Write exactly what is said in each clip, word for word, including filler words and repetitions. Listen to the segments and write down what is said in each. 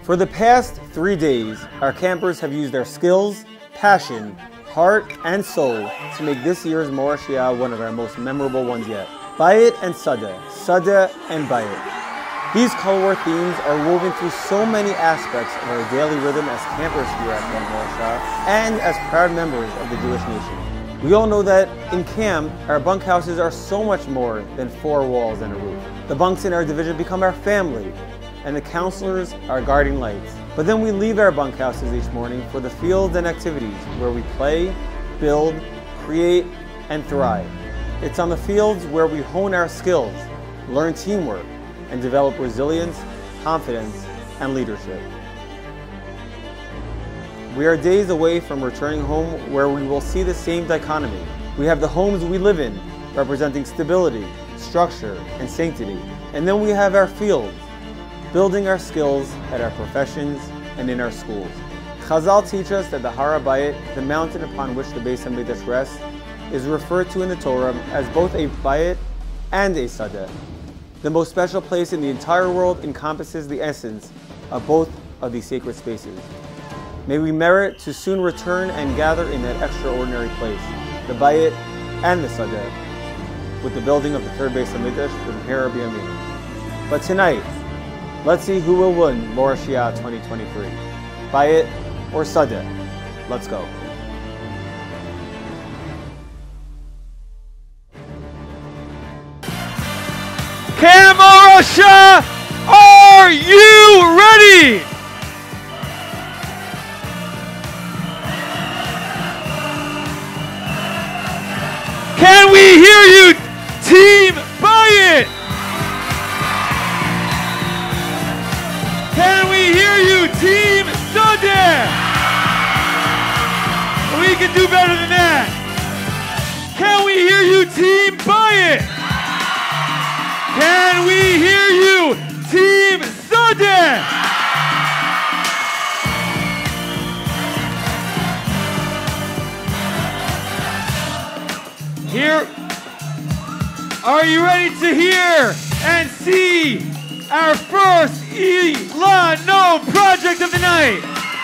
For the past three days, our campers have used their skills, passion, heart, and soul to make this year's Morashia one of our most memorable ones yet. Bayit and Sadeh, Sadeh and Bayit. These color themes are woven through so many aspects of our daily rhythm as campers here at Camp Morashia and as proud members of the Jewish nation. We all know that in camp, our bunkhouses are so much more than four walls and a roof. The bunks in our division become our family, and the counselors are guarding lights. But then we leave our bunkhouses each morning for the fields and activities where we play, build, create, and thrive. It's on the fields where we hone our skills, learn teamwork, and develop resilience, confidence, and leadership. We are days away from returning home where we will see the same dichotomy. We have the homes we live in, representing stability, structure, and sanctity. And then we have our fields, building our skills at our professions and in our schools. Chazal teach us that the Har HaBayit, the mountain upon which the Beis HaMikdash rests, is referred to in the Torah as both a Bayit and a Sadeh. The most special place in the entire world encompasses the essence of both of these sacred spaces. May we merit to soon return and gather in that extraordinary place, the Bayit and the Sadeh, with the building of the third Beis HaMikdash with Meher B'Yamin. But tonight, let's see who will win Morashia twenty twenty-three, Bayit or Sadeh. Let's go. Camp Morashia, are you ready? Can we hear you, Team Bayit? Can we hear you, Team Sadeh? We can do better than that. Can we hear you, Team Bayit? Can we hear you, Team Sadeh? Here, are you ready to hear and see our first Ilano project of the night?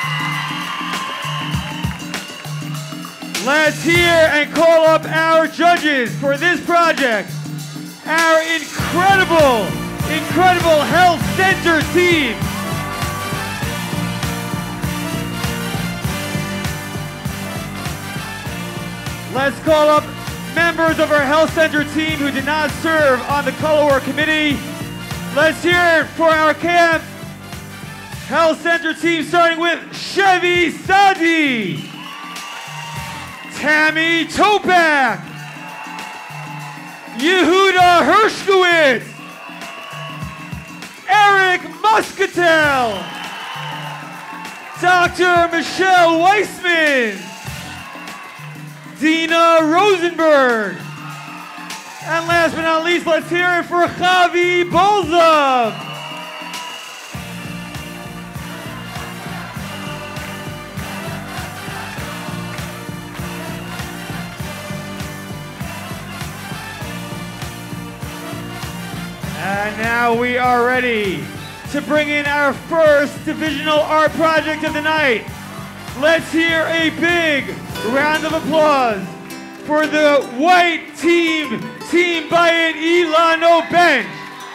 Let's hear and call up our judges for this project. Our incredible, incredible health center team. Let's call up members of our health center team who did not serve on the color war committee. Let's hear it for our camp health center team, starting with Chevy Sadi, Tammy Topak, Yehuda Hershkowitz, Eric Muscatel, Doctor Michelle Weissman, Dina Rosenberg, and last but not least, let's hear it for Chavi Bolzov. And now we are ready to bring in our first divisional art project of the night. Let's hear a big round of applause for the white team, Team Bayit Ilano bench.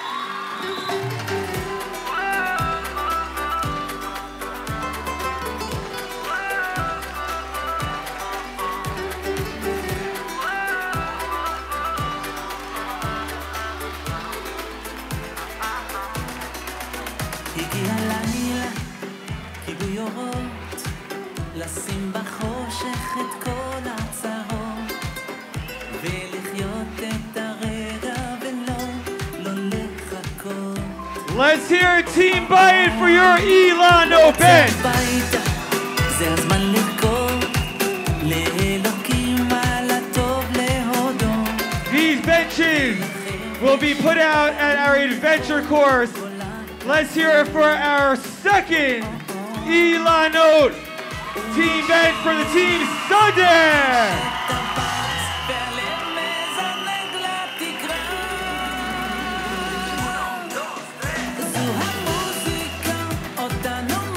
הגיע לילה, כיבוי אורות, לשים בחושך את כל הצרות, ולחיות את הרגע ולא, לא לחכות. Let's hear Team Bayit for your Ilano bench. זה הזמן לרקוד, לאלוקים על הטוב להודות. These benches will be put out at our adventure course. Let's hear it for our second Ilano team bench for the Team Sadeh. זו המוזיקה אותנו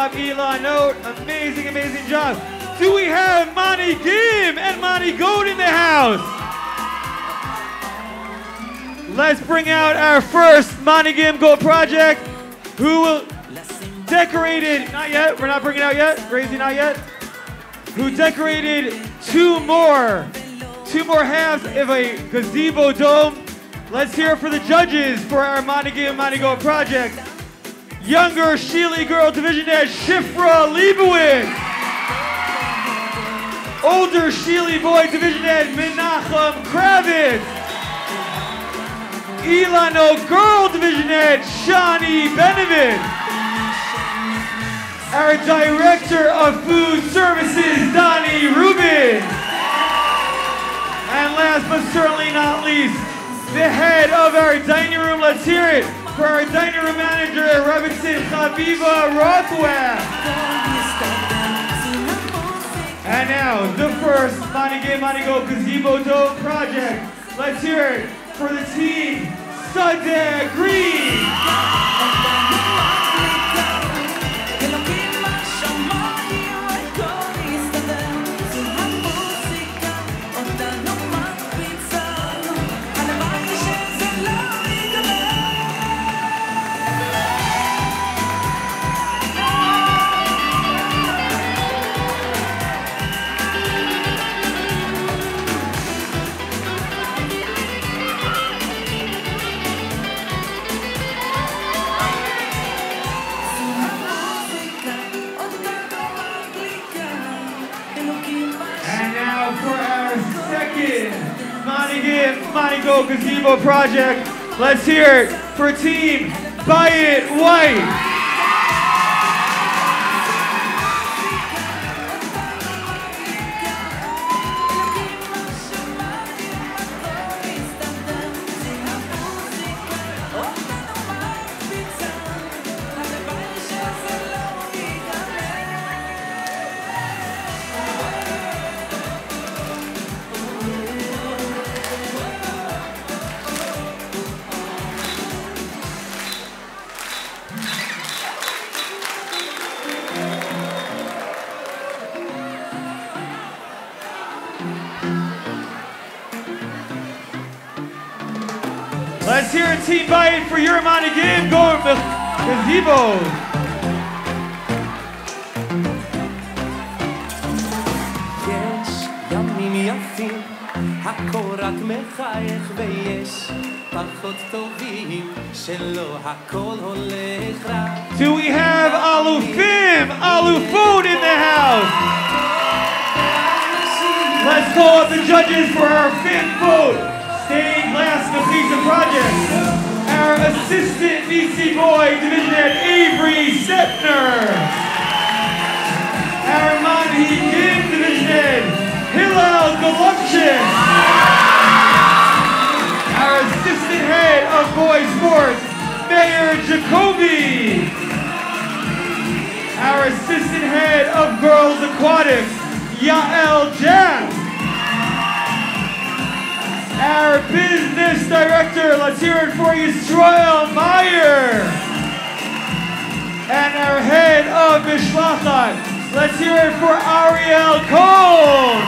job, Elon Note. Amazing, amazing job. Do we have Monty Gim and Monty Goat in the house? Let's bring out our first Monty Gim Goat project, who will decorated, not yet, we're not bringing it out yet, Crazy, not yet, who decorated two more, two more halves of a gazebo dome. Let's hear it for the judges for our Monty Gim Monty Goat project. Younger Sheely Girl Division Head Shifra Leibowitz. Older Sheely Boy Division Head Menachem Kravitz. Elano Girl Division Head Shani Benovitz. Our Director of Food Services Donnie Rubin. And last but certainly not least, the head of our dining room. Let's hear it for our dining room manager, Robinson Chaviva Rothwell. And now, the first Monty Gim Monty Goat Gazebo Dome project. Let's hear it for the team, Sadeh Green. Monty Gim Monty Goat Gazebo project. Let's hear it for team Buy It White. Let's hear a team Buy It for your Monty Gim Goat Gazebo. יש ימים יפים, הכל רק מחייך ויש פחות טובים שלא הכל הולך רע. Do we have Alufim, Alufod in the house? Let's call up the judges for our fifth vote. Stained Glass Mechitza project. Our assistant V C Boy Division Head Avery Settner. Our Monty Gim Division Head Hillel Golovchin. Our assistant head of Boy Sports Mayor Jacoby. Our assistant head of Girls Aquatics Yael Jack. Our business director, let's hear it for Yisrael Meyer. And our head of Mishpachat, let's hear it for Ariel Cole.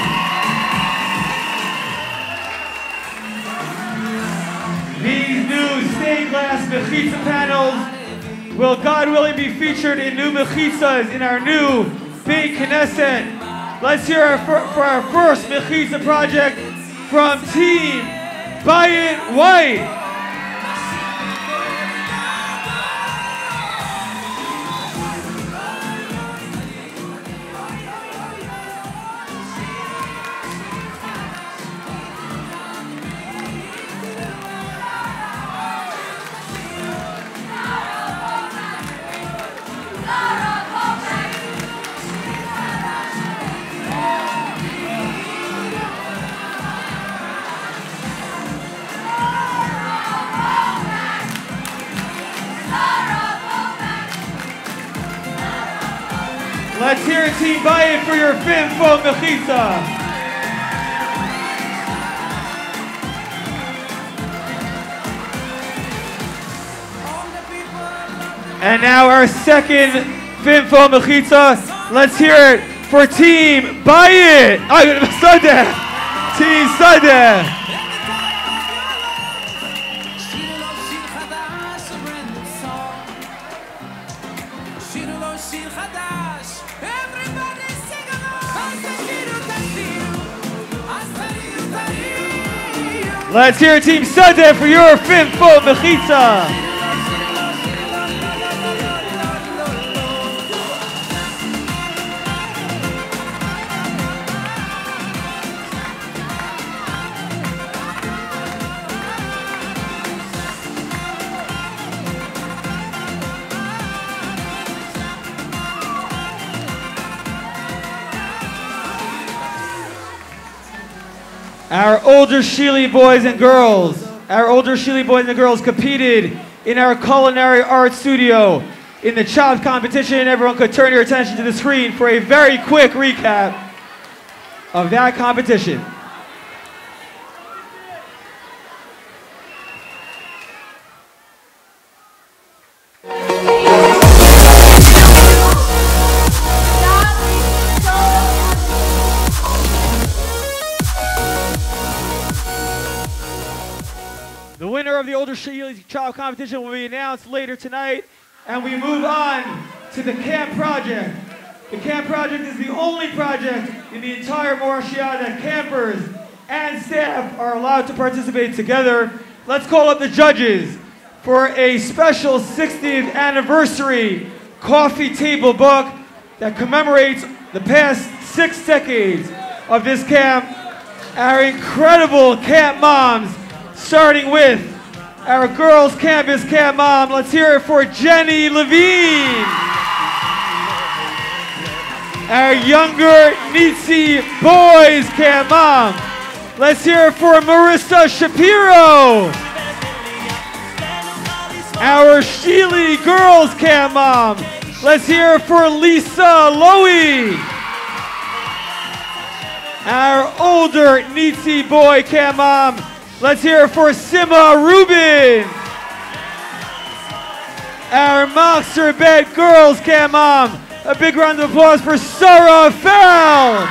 These new stained glass Mechitza panels will, God willing, be featured in new Mechitzas in our new Beit Knesset. Let's hear it for, for our first Mechitza project from team Buy It White. Let's hear it, team Buy It for your fifth vote Mechitza. And now our second Finfo Mechitza. Let's hear it for Team Bayit. Sadeh. Team Sadeh. Let's hear Team Sadeh for your Finfo Mechitza. Our older Shili boys and girls, our older Shili boys and girls competed in our culinary art studio in the chopped competition. Everyone could turn your attention to the screen for a very quick recap of that competition. The winner of the older Shili child competition will be announced later tonight, and we move on to the Camp Project. The Camp Project is the only project in the entire Morashia that campers and staff are allowed to participate together. Let's call up the judges for a special sixtieth anniversary coffee table book that commemorates the past six decades of this camp. Our incredible camp moms, starting with our girls campus camp mom. Let's hear it for Jenny Levine. Our younger Nitsi boys camp mom. Let's hear it for Marissa Shapiro. Our Shili girls camp mom. Let's hear it for Lisa Lowy. Our older Nitsi boy camp mom. Let's hear it for Sima Rubin. Our Moxer Bet girls camp mom. A big round of applause for Sarah Fell.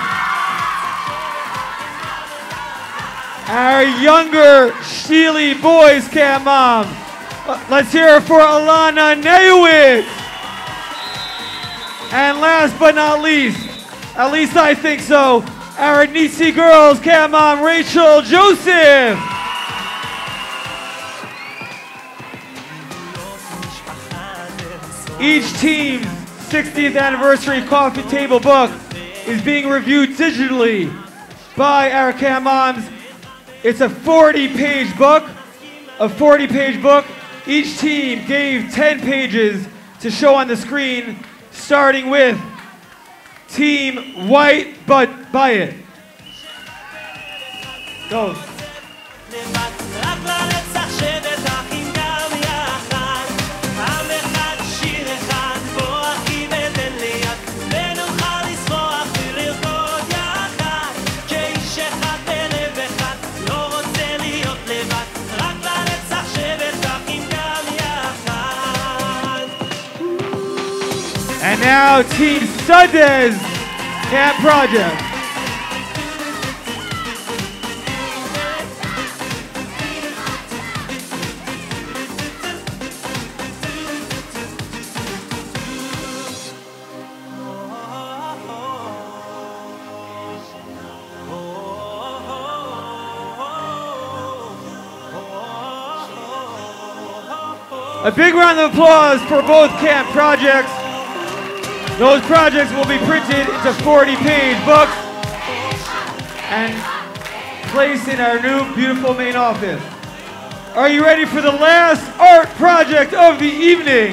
Our younger Shili boys camp mom. Let's hear it for Alana Neyowitz. And last but not least, at least I think so, our Nitsi girls camp mom, Rachel Joseph. Each team's sixtieth anniversary coffee table book is being reviewed digitally by our camp moms. It's a forty page book, a forty page book. Each team gave ten pages to show on the screen, starting with Team White But Bayit. Go. And now Team Sadeh's Camp Project. A big round of applause for both camp projects. Those projects will be printed into forty page books and placed in our new beautiful main office. Are you ready for the last art project of the evening?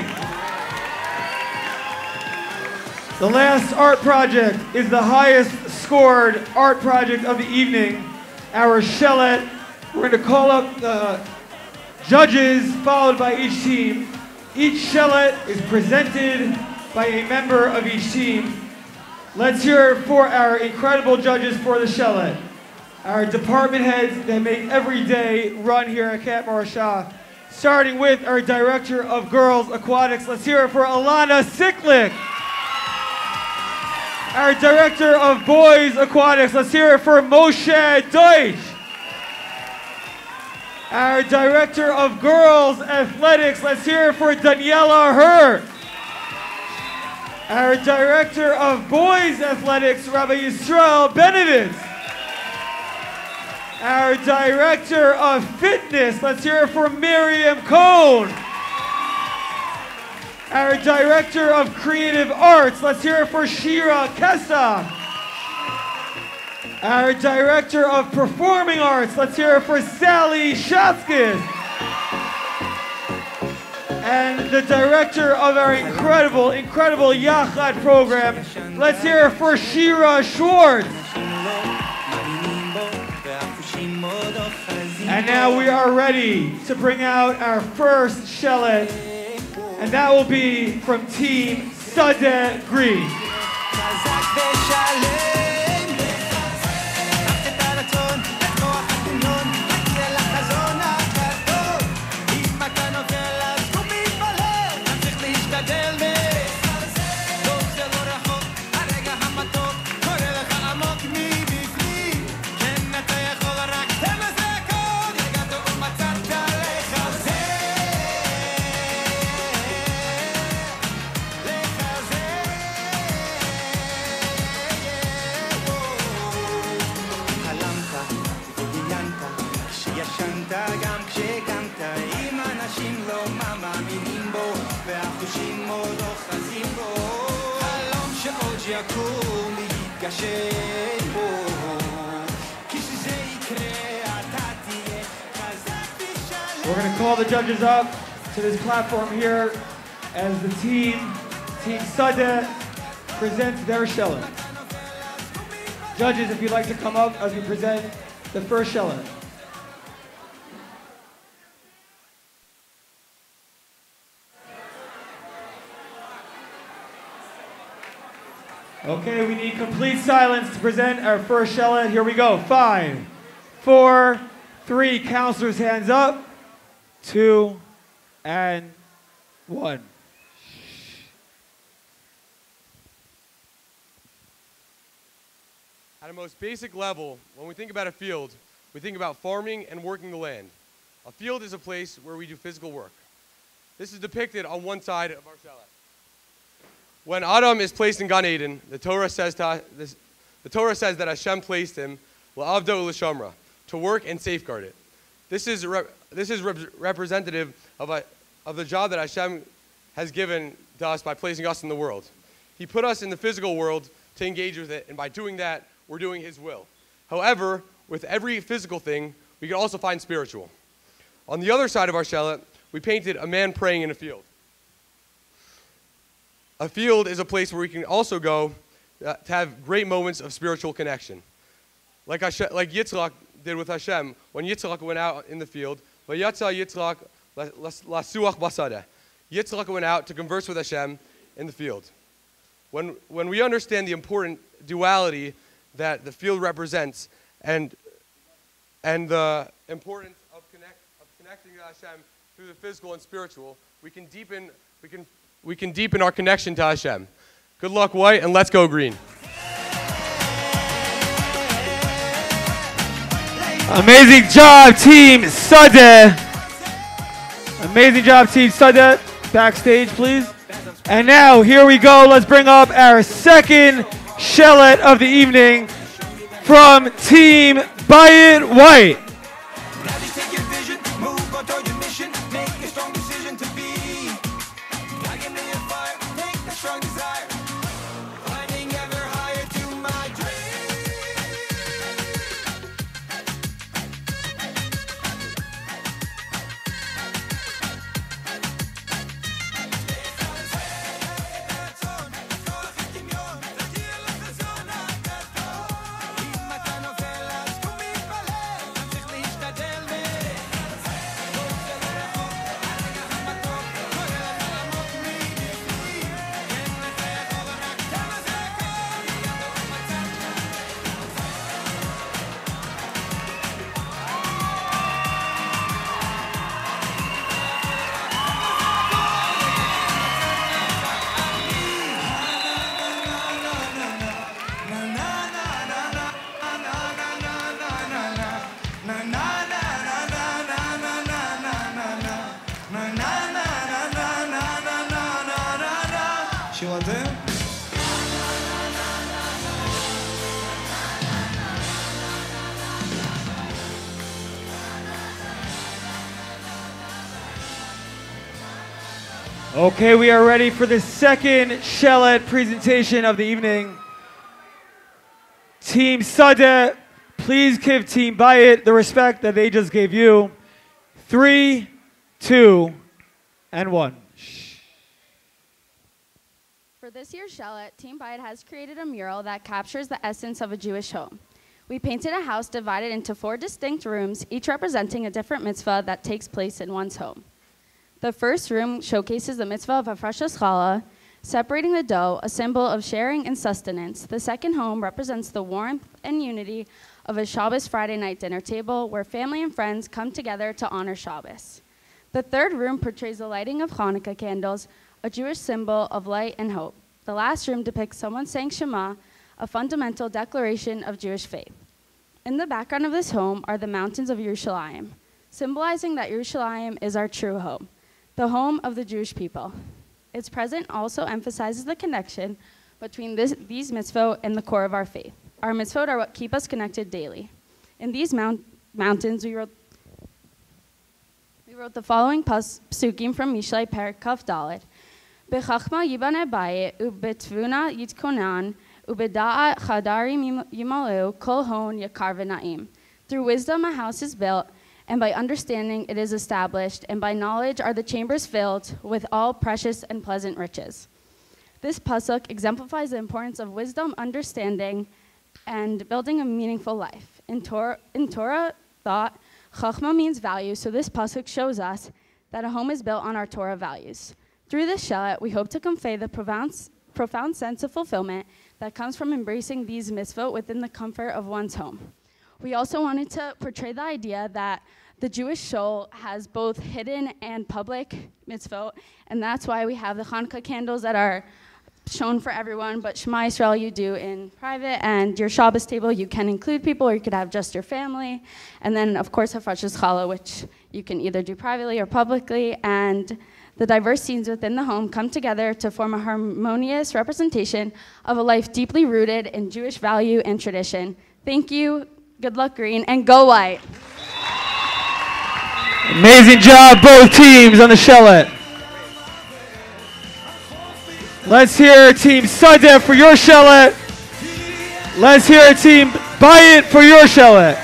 The last art project is the highest scored art project of the evening, our Shellet. We're going to call up the judges followed by each team. Each Shellet is presented by a member of each team. Let's hear it for our incredible judges for the Shellet. Our department heads that make every day run here at Camp Morashia. Starting with our Director of Girls Aquatics. Let's hear it for Alana Siklik. Our Director of Boys Aquatics, let's hear it for Moshe Deutsch. Our Director of Girls Athletics, let's hear it for Daniela Hurt. Our Director of Boys Athletics, Rabbi Yisrael Benovitz. Our Director of Fitness, let's hear it for Miriam Cohn. Our Director of Creative Arts, let's hear it for Shira Kessa. Our Director of Performing Arts, let's hear it for Sally Shaskis. And the Director of our incredible, incredible Yachad program, let's hear it for Shira Schwartz. And now we are ready to bring out our first shelet, and that will be from Team Sadeh Green. We're going to call the judges up to this platform here as the team, Team Sadeh, presents their shelet. Judges, if you'd like to come up as we present the first shelet. Okay, we need complete silence to present our first shelet. Here we go. Five, four, three. Counselors, hands up. Two, and one. At a most basic level, when we think about a field, we think about farming and working the land. A field is a place where we do physical work. This is depicted on one side of our shelet. When Adam is placed in Gan Eden, the Torah says to, this, the Torah says that Hashem placed him la'avdo u'lishamra, to work and safeguard it. This is rep, this is rep, representative of a, of the job that Hashem has given to us by placing us in the world. He put us in the physical world to engage with it, and by doing that, we're doing His will. However, with every physical thing, we can also find spiritual. On the other side of our shelet, we painted a man praying in a field. A field is a place where we can also go uh, to have great moments of spiritual connection. Like, Hashem, like Yitzchak did with Hashem. When Yitzchak went out in the field, Vayatza Yitzchak lasuach basadeh. Yitzchak went out to converse with Hashem in the field. When, when we understand the important duality that the field represents and, and the importance of, connect, of connecting to Hashem through the physical and spiritual, we can deepen, we can We can deepen our connection to Hashem. Good luck, White, and let's go green. Amazing job, Team Sadeh. Amazing job, Team Sadeh. Backstage, please. And now, here we go. Let's bring up our second shelet of the evening from Team Bayit White. שיר אתם? Okay, we are ready for the second Shelet presentation of the evening. Team Sadeh, please give Team Bayit the respect that they just gave you. Three, two, and one. For this year's Shelet, Team Bayit has created a mural that captures the essence of a Jewish home. We painted a house divided into four distinct rooms, each representing a different mitzvah that takes place in one's home. The first room showcases the mitzvah of Hafrashas Challah, separating the dough, a symbol of sharing and sustenance. The second home represents the warmth and unity of a Shabbos Friday night dinner table where family and friends come together to honor Shabbos. The third room portrays the lighting of Hanukkah candles, a Jewish symbol of light and hope. The last room depicts someone saying Shema, a fundamental declaration of Jewish faith. In the background of this home are the mountains of Yerushalayim, symbolizing that Yerushalayim is our true home, the home of the Jewish people. Its present also emphasizes the connection between this, these mitzvot and the core of our faith. Our mitzvot are what keep us connected daily. In these mount, mountains, we wrote, we wrote the following pas, psukim from Mishlei Perek Kaf Dalet. Bechachma yibane bayit, ubetvuna yitkonan, ubeda'a chadarim yimaleu, kol hon yakar v'na'im. Through wisdom a house is built, and by understanding it is established, and by knowledge are the chambers filled with all precious and pleasant riches. This pasuk exemplifies the importance of wisdom, understanding, and building a meaningful life. In Torah, in Torah thought, chachma means value, so this pasuk shows us that a home is built on our Torah values. Through this shelet, we hope to convey the profound, profound sense of fulfillment that comes from embracing these mitzvot within the comfort of one's home. We also wanted to portray the idea that the Jewish soul has both hidden and public mitzvot, and that's why we have the Hanukkah candles that are shown for everyone, but Shema Yisrael you do in private, and your Shabbos table you can include people, or you could have just your family, and then of course Hafrashas Challah, which you can either do privately or publicly, and the diverse scenes within the home come together to form a harmonious representation of a life deeply rooted in Jewish value and tradition. Thank you. Good luck, Green, and go White. Amazing job, both teams on the Shelet. Let's hear Team Sadeh for your Shelet. Let's hear Team Bayit for your Shelet.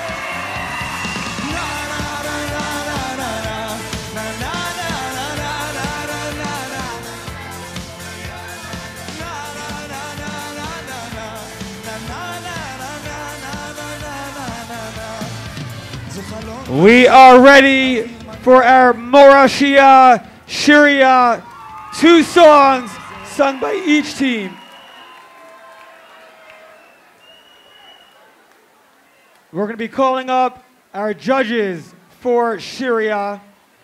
We are ready for our Morashia Shiria, two songs sung by each team. We're going to be calling up our judges for Shiria,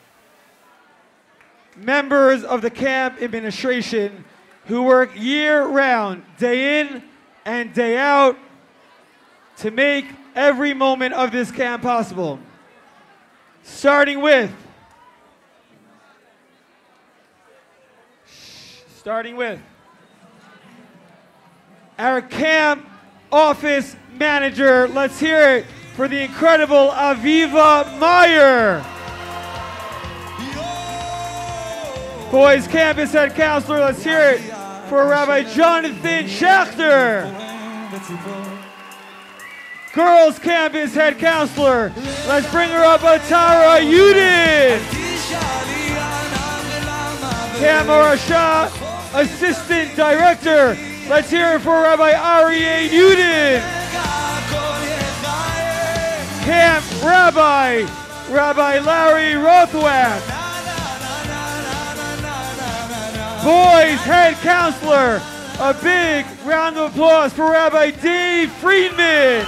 members of the camp administration who work year-round, day in and day out, to make every moment of this camp possible. Starting with, starting with our camp office manager. Let's hear it for the incredible Aviva Meyer. Boys campus head counselor, let's hear it for Rabbi Jonathan Schachter. Girls campus head counselor, let's bring her up, Atara Yudin. Tamara Shah, assistant director, let's hear it for Rabbi Aryeh Yudin. Camp Rabbi, Rabbi Larry Rothwack. Boys head counselor, a big round of applause for Rabbi Dave Friedman.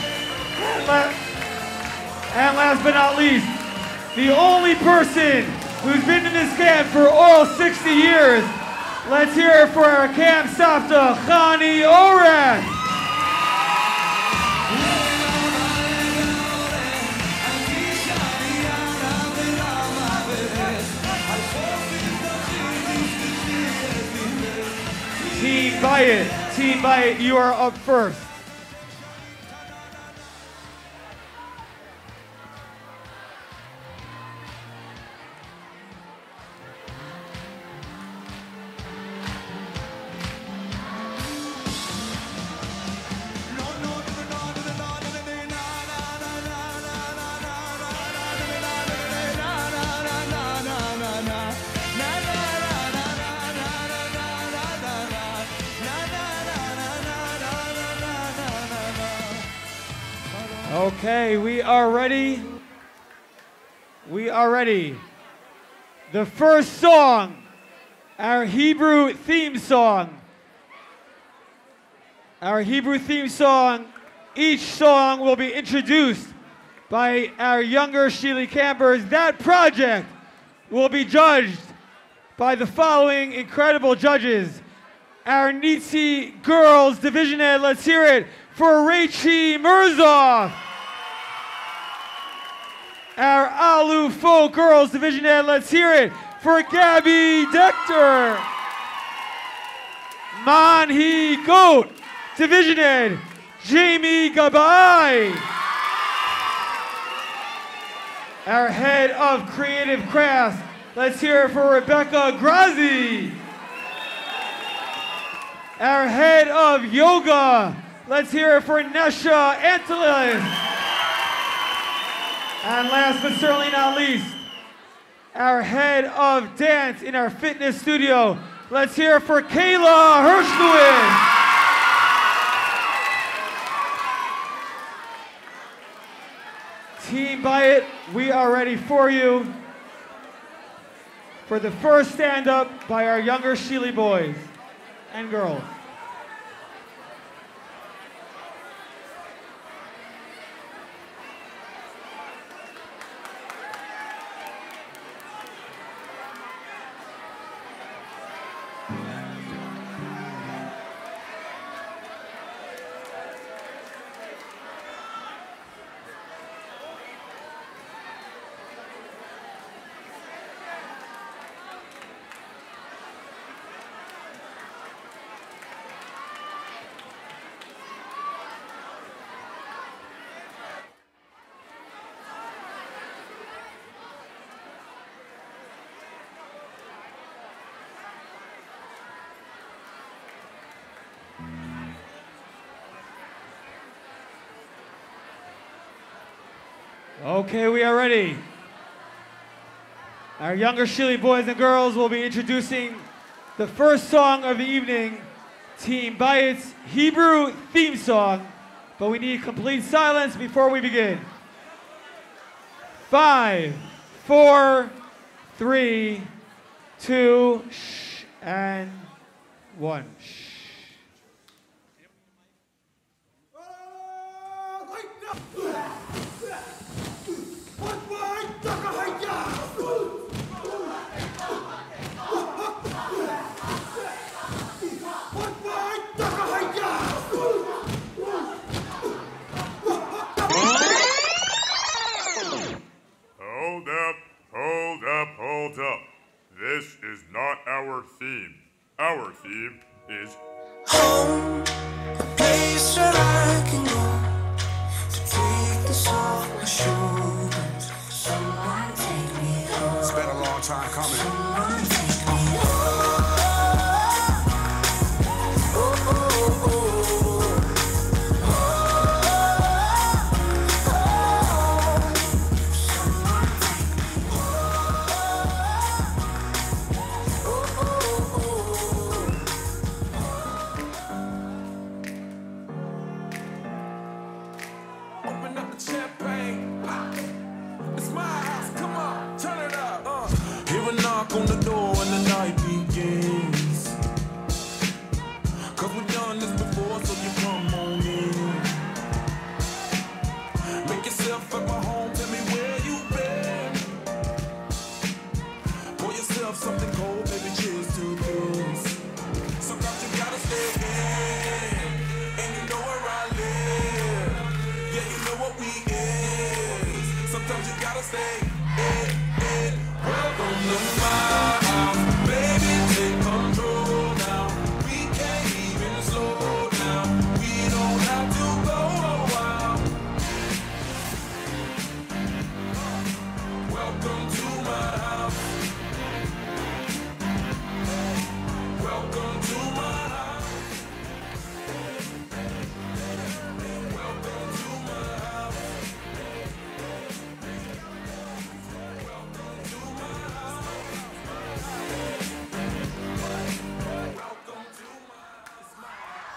And last but not least, the only person who's been in this camp for all sixty years. Let's hear it for our camp Savta, Chani Orech. Team Bayit, Team Bayit, you are up first. Okay, we are ready. We are ready. The first song, our Hebrew theme song. Our Hebrew theme song, each song will be introduced by our younger Shili campers. That project will be judged by the following incredible judges. Our Nitzi Girls Division Head, let's hear it for Raichi Mirzov. Our Alu Folk Girls Division Head, let's hear it for Gabby Dector. Manhi Goat Division Head, Jamie Gabai. Our Head of Creative Crafts, let's hear it for Rebecca Grazi. Our Head of Yoga, let's hear it for Nesha Antelis. And last but certainly not least, our Head of Dance in our fitness studio. Let's hear it for Kayla Hirschlewin. Team Bayit, we are ready for you for the first stand-up by our younger Shili boys and girls. Okay, we are ready. Our younger Shili boys and girls will be introducing the first song of the evening, Team Bayit's Hebrew theme song, but we need complete silence before we begin. Five, four, three, two, shh, and one. Shh. Hold up, hold up, hold up. This is not our theme. Our theme is home, a place where I can go to take this off my shoulders. Someone take me home. It's been a long time coming. Someone take me home. Oh, oh, oh, oh. On the door something cold, maybe cheers to this. Sometimes you gotta stay in, and you know where I live. Yeah, you know what we is. Sometimes you gotta stay in, in. Welcome to my house, baby, take control now. We can't even slow down. We don't have to go a while. Welcome to my house. Welcome to my house. Welcome to my house. Welcome to my house. Welcome to my house.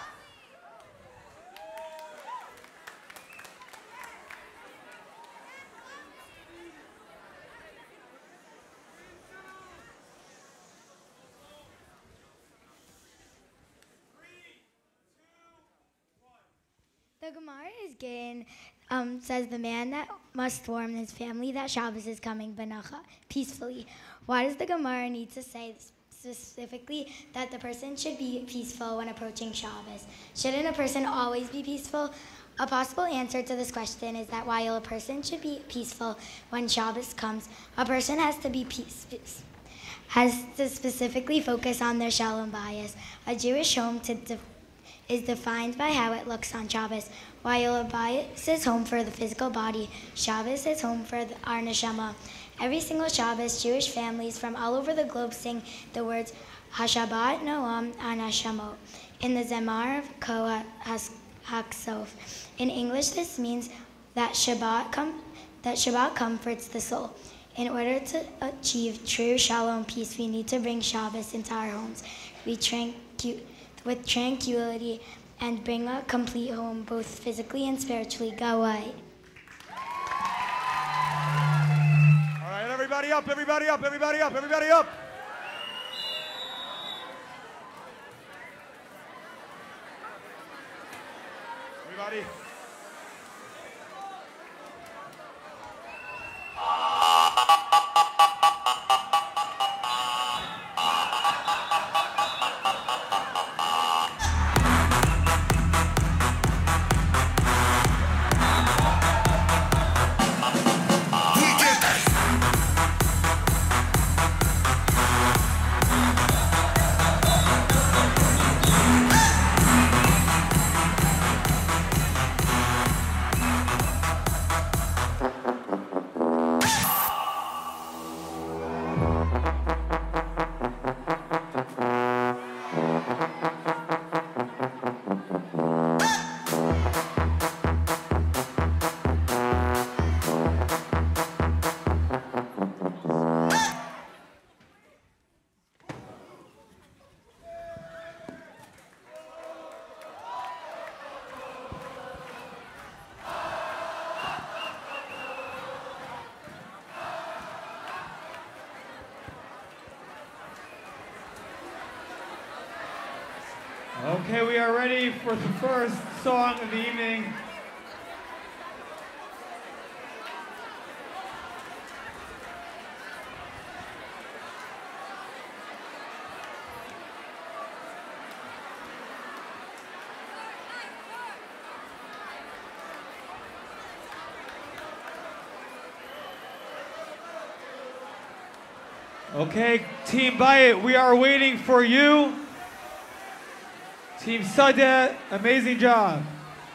The Gemara is Gittin, um, says the man that must warn his family that Shabbos is coming, Benacha, peacefully. Why does the Gemara need to say specifically that the person should be peaceful when approaching Shabbos? Shouldn't a person always be peaceful? A possible answer to this question is that while a person should be peaceful when Shabbos comes, a person has to be peace, has to specifically focus on their shalom bayis. A Jewish home to de- is defined by how it looks on Shabbos. While a bayis is home for the physical body, Shabbos is home for the, our neshama. Every single Shabbos, Jewish families from all over the globe sing the words Hashabbat Noam Anashamot in the Zemar of Kohat HaKsof. In English, this means that Shabbat, com- that Shabbat comforts the soul. In order to achieve true shalom peace, we need to bring Shabbos into our homes. We tranqu- with tranquility and bring a complete home, both physically and spiritually. Go away. All right, everybody up, everybody up, everybody up, everybody up. Everybody. Okay, we are ready for the first song of the evening. Okay, Team Bayit, we are waiting for you. Team Sadeh, amazing job.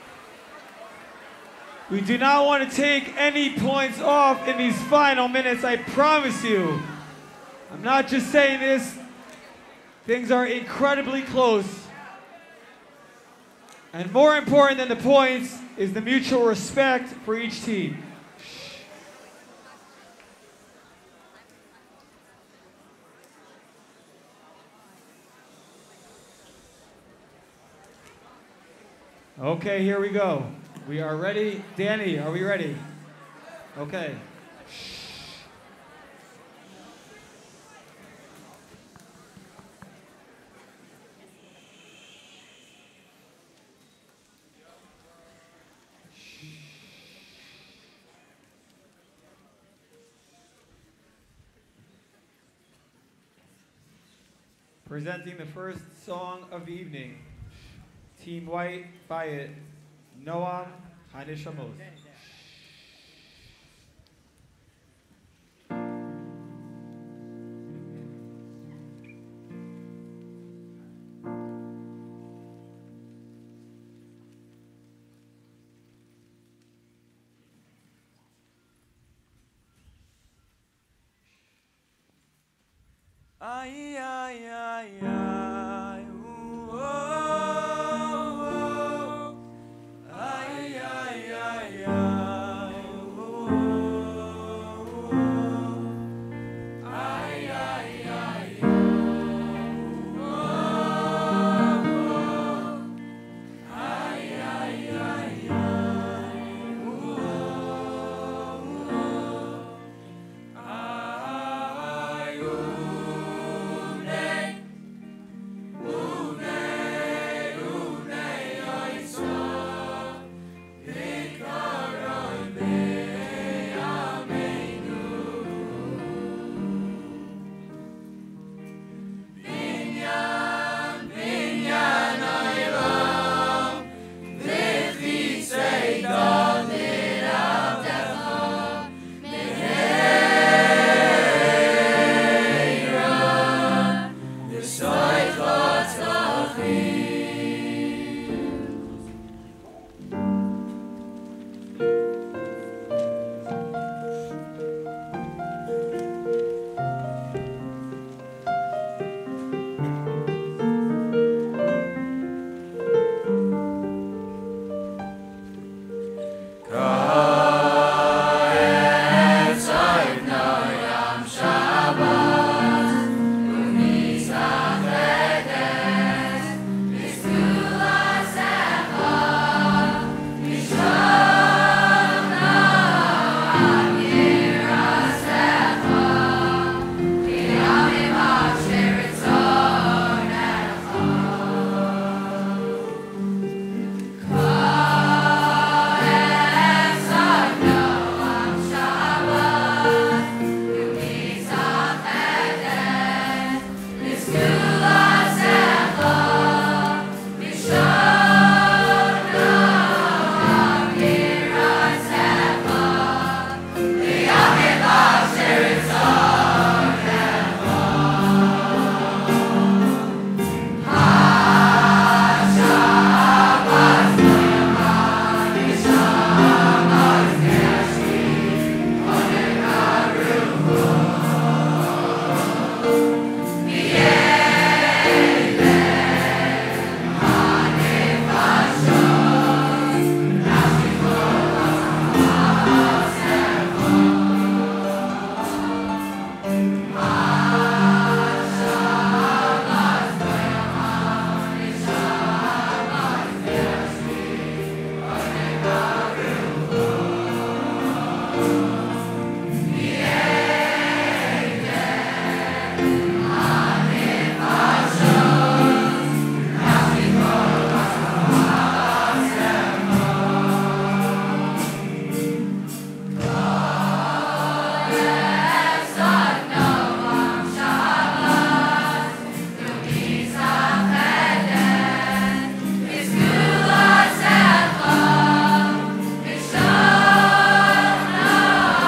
We do not want to take any points off in these final minutes, I promise you. I'm not just saying this. Things are incredibly close. And more important than the points is the mutual respect for each team. Okay, here we go. We are ready. Danny, are we ready? Okay. Presenting the first song of the evening, Team White, Bayit, Noam Haneshamos. Ay, ay, ay, ay, ooh, oh, oh. Ay, ay, ay, ay, ooh, oh, oh. Ay, ay, ay, ooh, oh, oh. Ay, ay, ay, ay, ooh, oh, oh. Ay, ooh. Mishana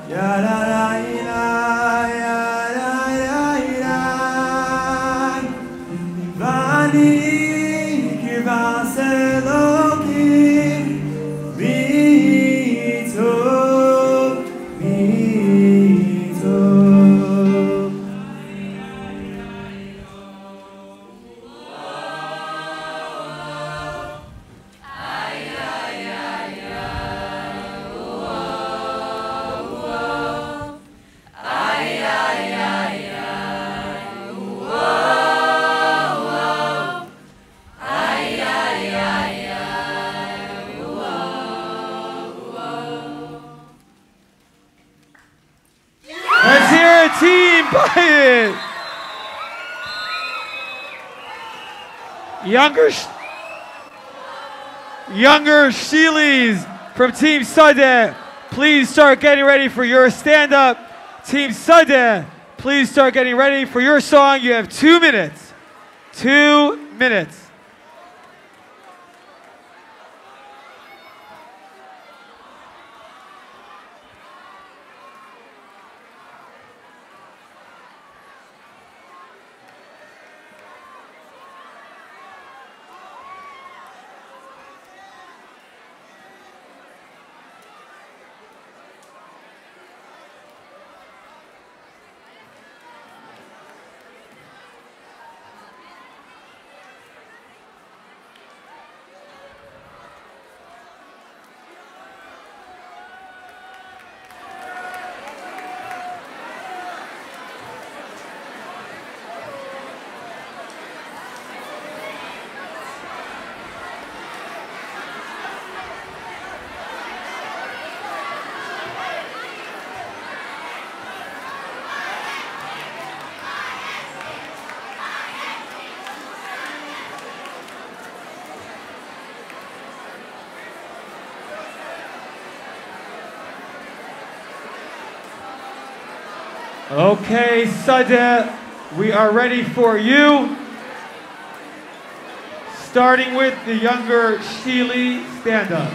Team Bayit. Younger, younger Sheelys from Team Sadeh, please start getting ready for your stand-up. Team Sadeh, please start getting ready for your song. You have two minutes. Two minutes. Okay, Sadeh, we are ready for you. Starting with the younger Sheely, stand up.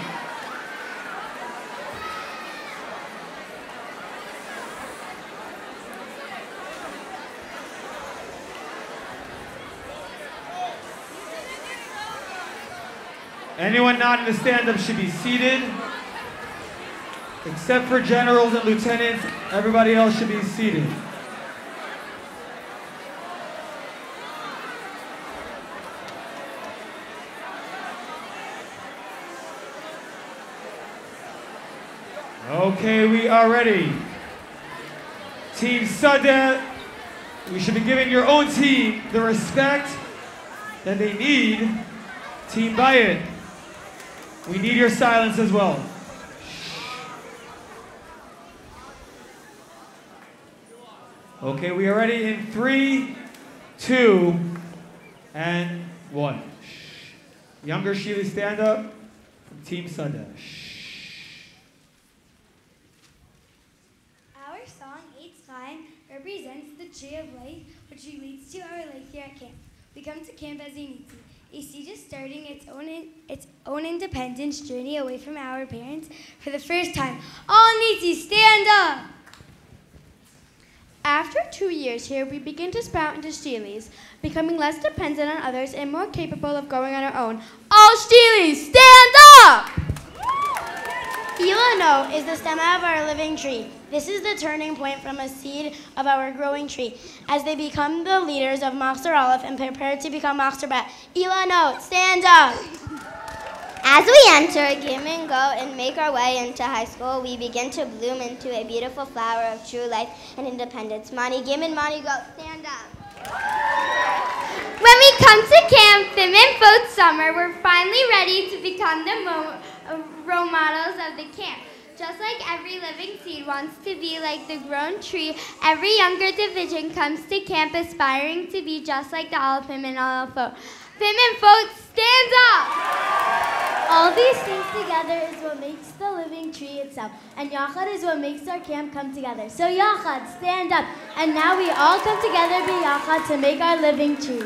Anyone not in the stand-up should be seated. Except for generals and lieutenants, everybody else should be seated. Okay, we are ready. Team Sadeh, we should be giving your own team the respect that they need. Team Bayit, we need your silence as well. Okay, we are ready in three, two, and one. Younger Sheely, stand up from Team Sadeh. Our song, Eight's Fine, represents the tree of life, which relates to our life here at camp. We come to camp as a Nitzi, a seed is starting its own, in, its own independence journey away from our parents for the first time. All Nitzi, stand up! After two years here, we begin to sprout into Steelies, becoming less dependent on others and more capable of growing on our own. All Steelies, stand up! Ilano is the stem of our living tree. This is the turning point from a seed of our growing tree, as they become the leaders of Master Aleph and prepare to become Master Bet. Ilano, stand up! As we enter Gim and Go and make our way into high school, we begin to bloom into a beautiful flower of true life and independence. Mani Gim and Mani Go, stand up. When we come to Camp Fim and Foat Summer, we're finally ready to become the mo uh, role models of the camp. Just like every living seed wants to be like the grown tree, every younger division comes to camp aspiring to be just like the Aleph Fim and Aleph Foat. Fim and Foat, stand up! All these things together is what makes the living tree itself, and Yachad is what makes our camp come together. So Yachad, stand up, and now we all come together be Yachad to make our living tree.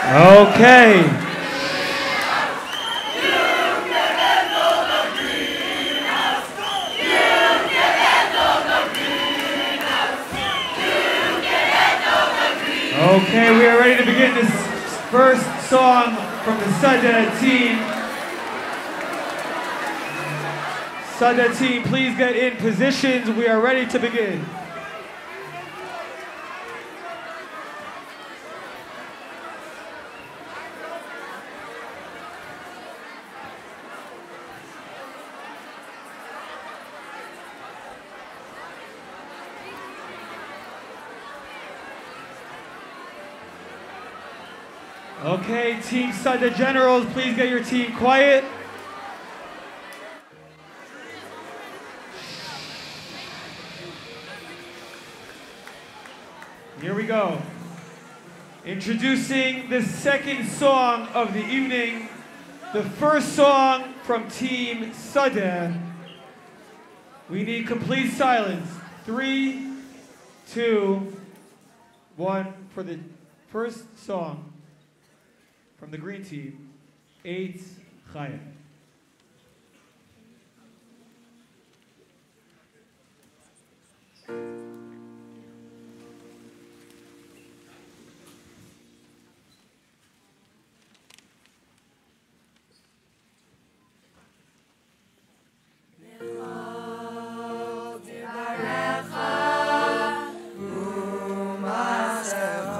Okay. Okay, we are ready to begin this first song from the Sada team. Sada team, please get in positions. We are ready to begin. Okay, Team Sada Generals, please get your team quiet. Here we go. Introducing the second song of the evening, the first song from Team Sada. We need complete silence. Three, two, one for the first song. From the green team, Eitz Chaim.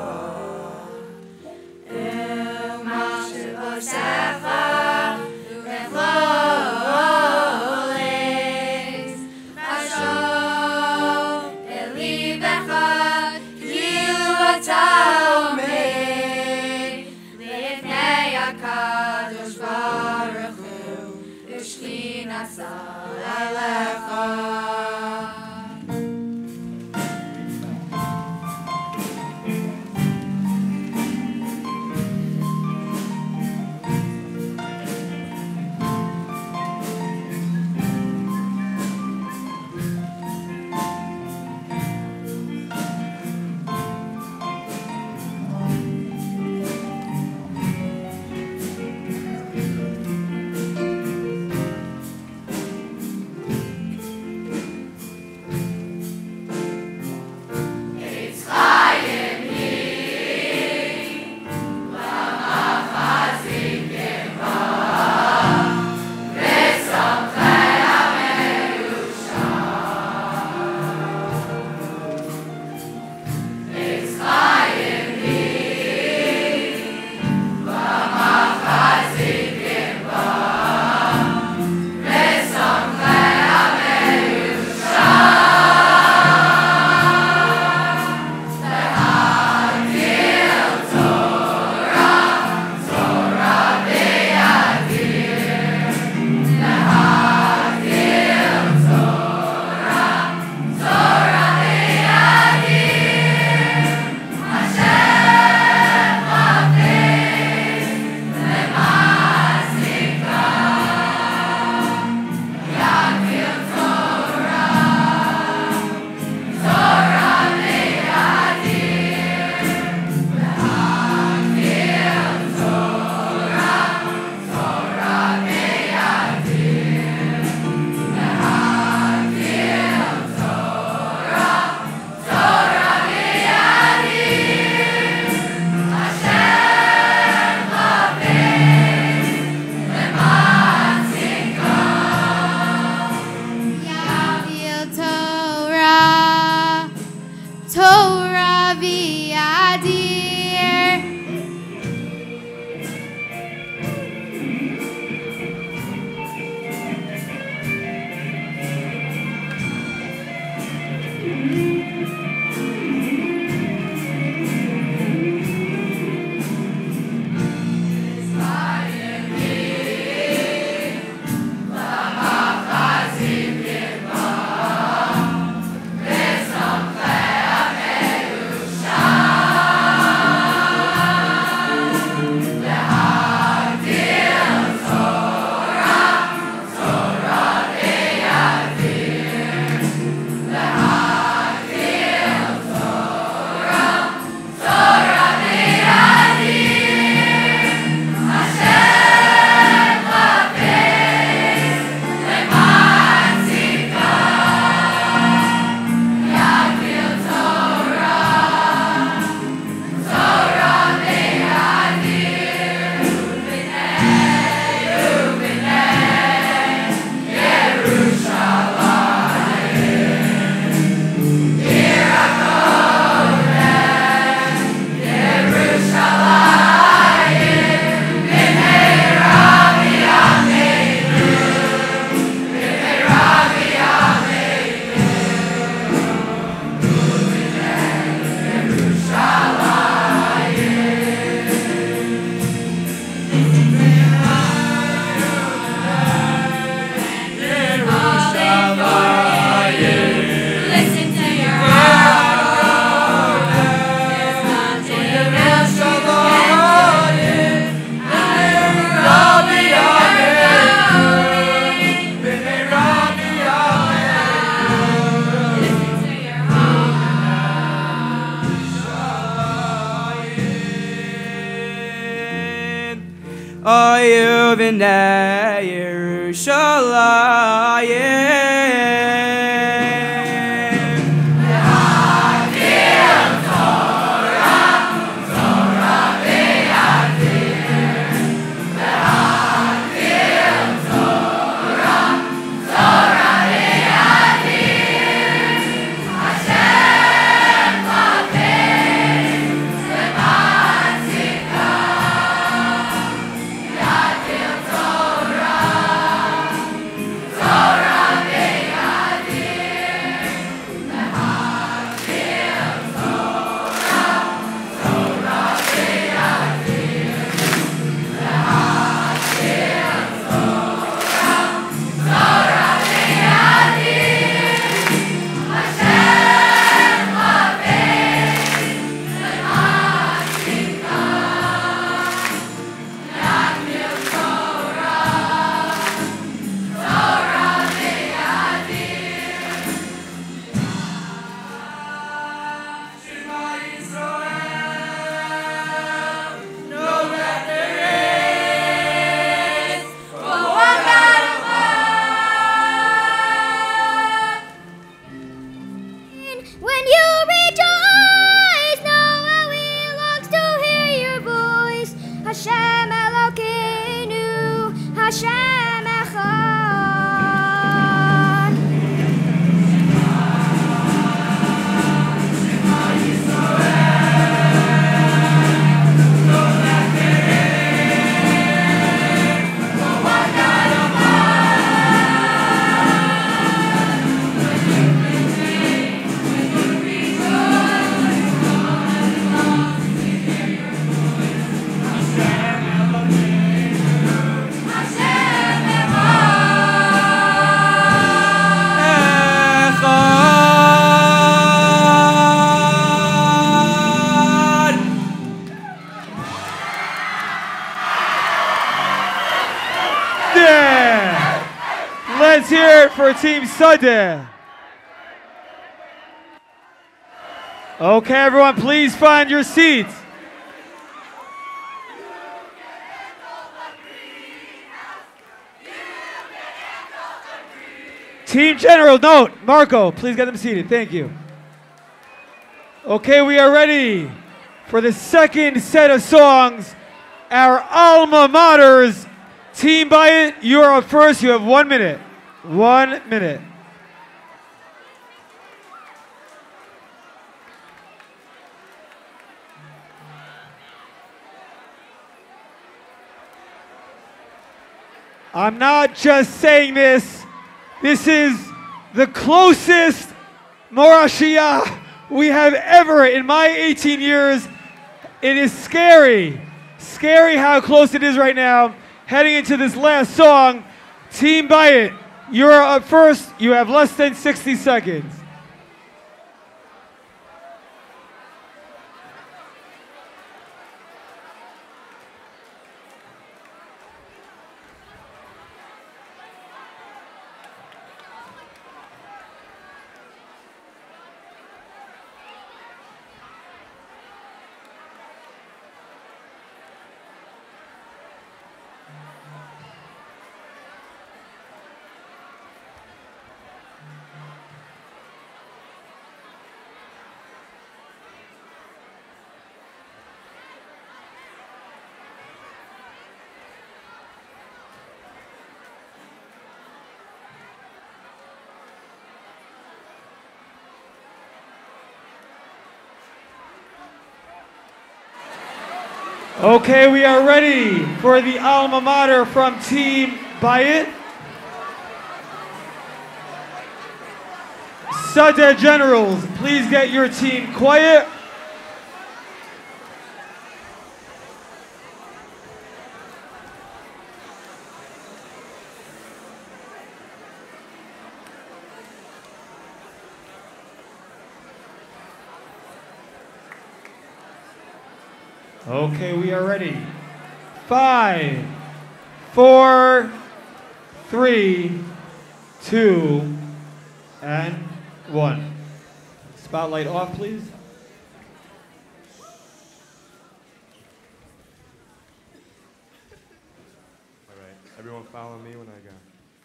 Secha, Oyu v'nei Yerushalayim. Le'adir Torah, Torah v'yadir. Le'adir Torah, Torah v'yadir. Hashem Lapein Zematzika. When you rejoice, Noah we longs to hear your voice. Hashem Elokeinu, Hashem Echad. Yeah! Let's hear it for Team Sadeh. Okay, everyone, please find your seats. Team General, note, Marco, please get them seated. Thank you. Okay, we are ready for the second set of songs. Our alma maters. Team Bayit, you are up first. You have one minute. One minute. I'm not just saying this. This is the closest Morashiyah we have ever in my eighteen years. It is scary. Scary how close it is right now. Heading into this last song, Team Bayit, you're up first. You have less than sixty seconds. Okay, we are ready for the alma mater from Team Bayit. Sadeh Generals, please get your team quiet. Okay, we are ready. Five, four, three, two, and one. Spotlight off, please. Everyone follow me when I go.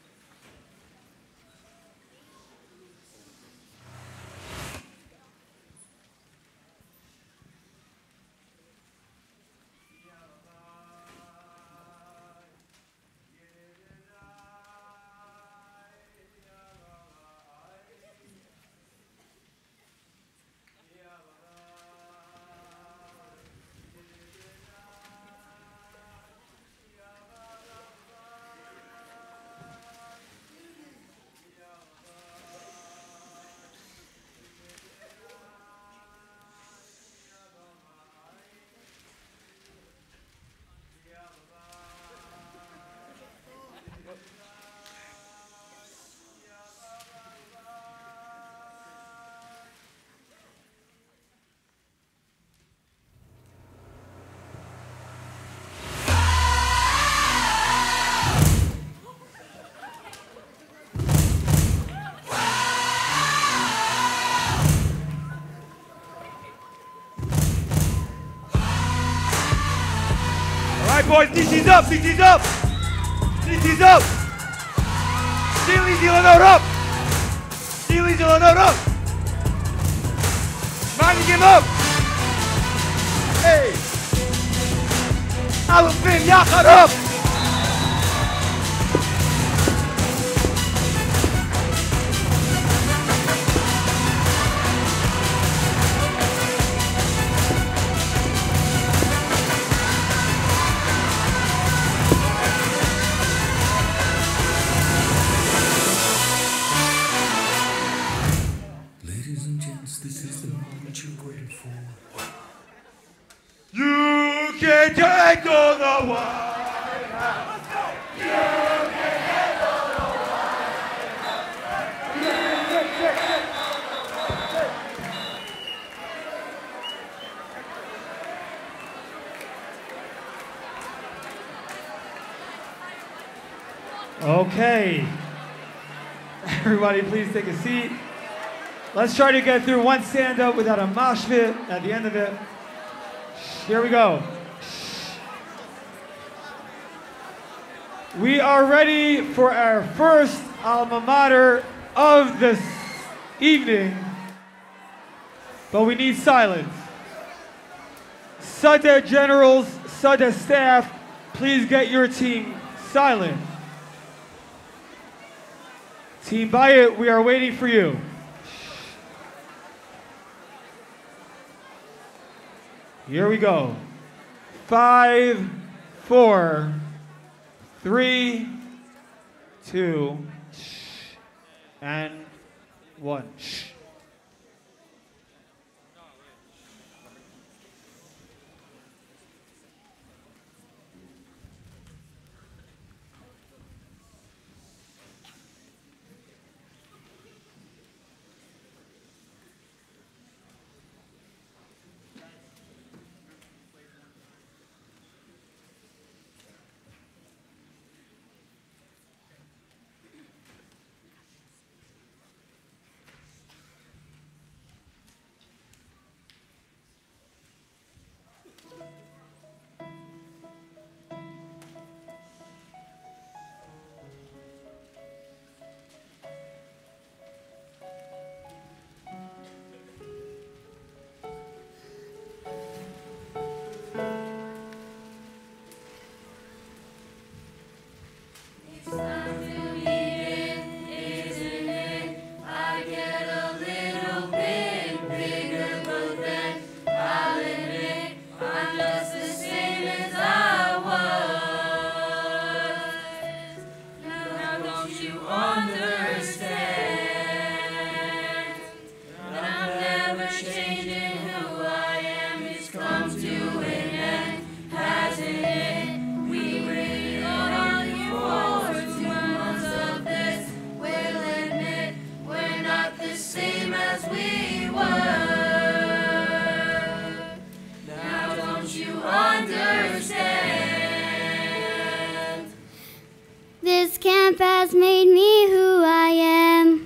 Boys, D C's up, D C's up! D C's up! Steely Zelenot up! Steely Zelenot up! Money game up! Hey! Alufin Yachad up! You can take all the White House. You can handle the White House. Okay. Everybody please take a seat. Let's try to get through one stand-up without a mosh pit at the end of it. Here we go. We are ready for our first alma mater of this evening, but we need silence. Sada generals, Sada staff, please get your team silent. Team Bayit, we are waiting for you. Here we go. Five, four, three, two, and one. This camp has made me who I am.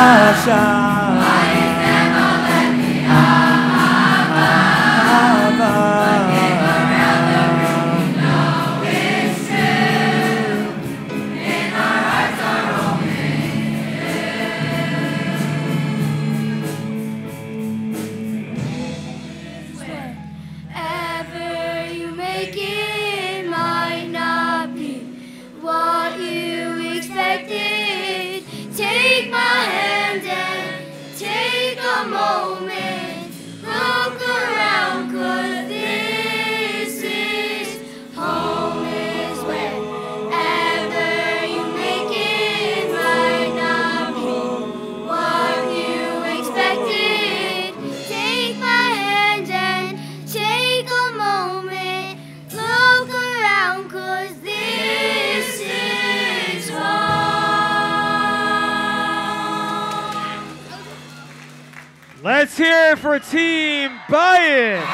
Whatever you make it might not be what you expected. Take my hand and take a moment. Look around, 'cause this is home is wherever you make it might not be what you expected. Take my hand and take a moment. Look around, 'cause this is home. Let's hear it for Team Bayit.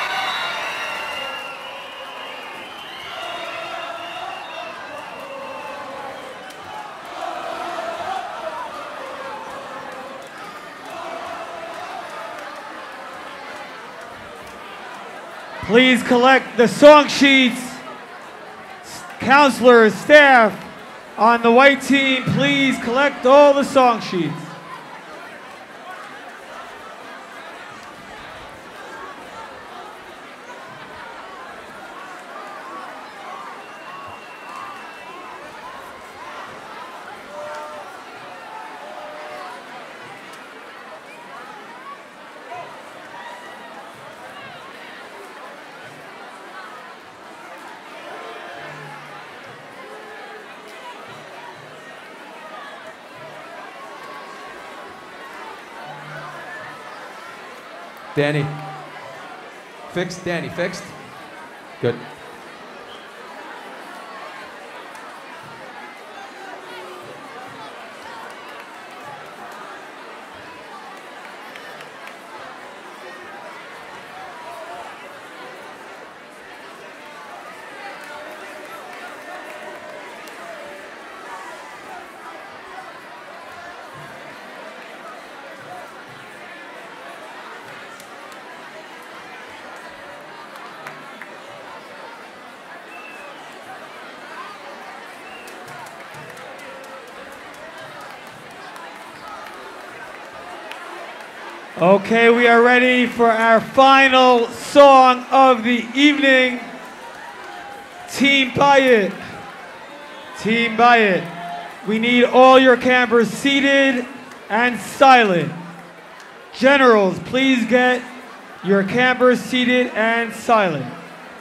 Please collect the song sheets. Counselors, staff on the white team, please collect all the song sheets. Danny. Fixed? Danny, fixed? Good. Okay, we are ready for our final song of the evening. Team Bayit. Team Bayit. We need all your campers seated and silent. Generals, please get your campers seated and silent.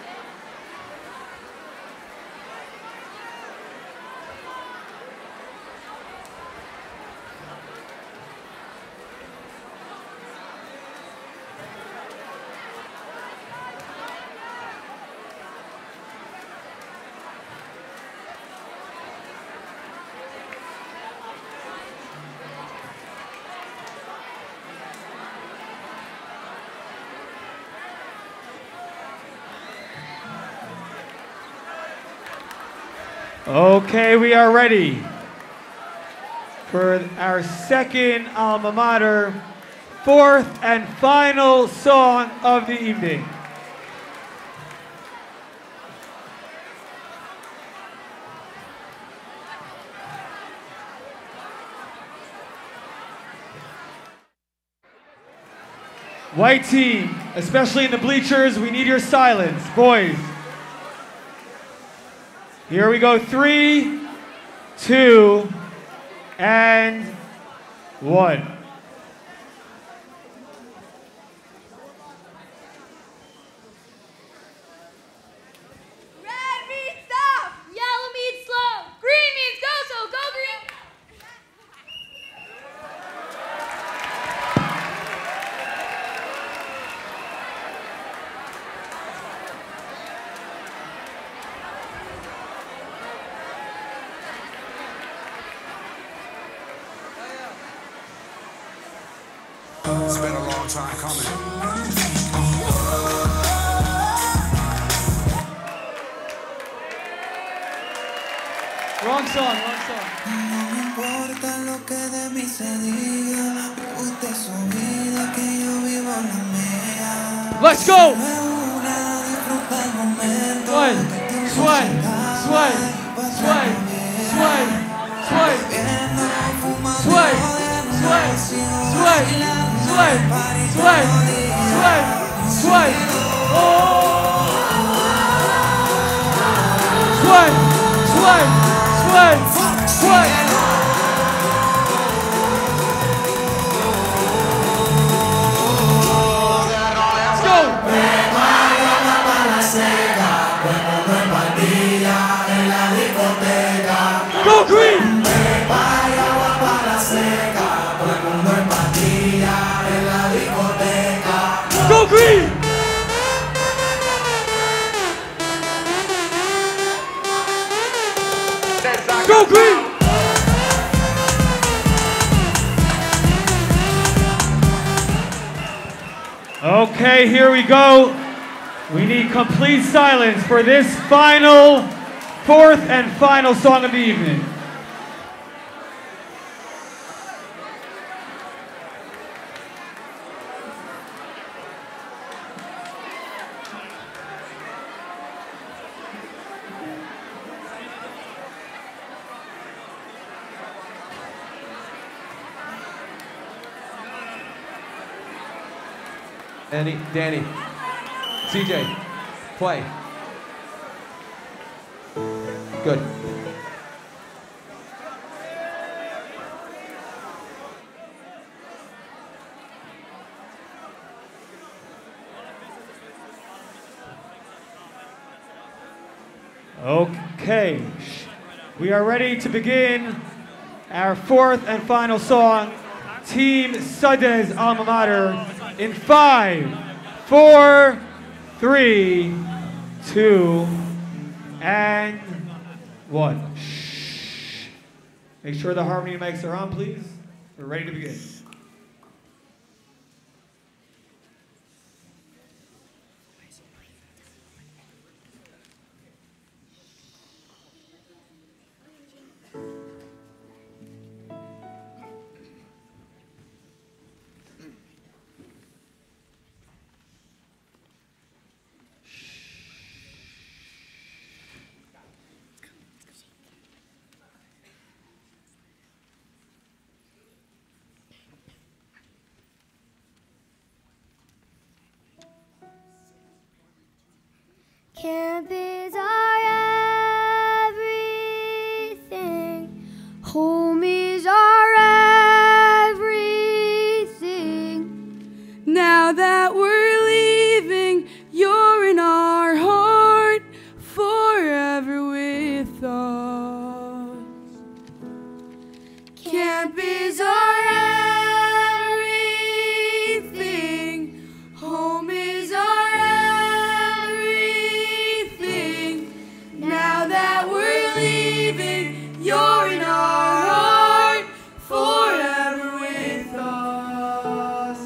Okay, we are ready for our second alma mater, fourth and final song of the evening. White team, especially in the bleachers, we need your silence. Boys. Here we go, three, two, and one. Red means stop. Yellow means slow. Green means go, so go green. It's been a long time coming. Wrong song, wrong song. importa lo que de mí se diga. Usted su vida, que yo vivo la mía. Let's go! Sway, sway, sway, sway, sway, sway, sway, sway, sway, sway, sway, sway, sway, oh! Sway, sway, sway, sway. Go Green! Go Green! Go Green! Okay, here we go. We need complete silence for this final, fourth and final song of the evening. Danny, Danny, C J, play. Good. Okay, we are ready to begin our fourth and final song, Team Sadeh's alma mater, in five, four, three, two, and one. Shh. Make sure the harmony mics are on, please. We're ready to begin. Camp is our everything. Home is our everything. Now that we're leaving, you're in our heart, forever with us. Camp is our everything. Home is our now that we're leaving, you're in our heart, forever with us.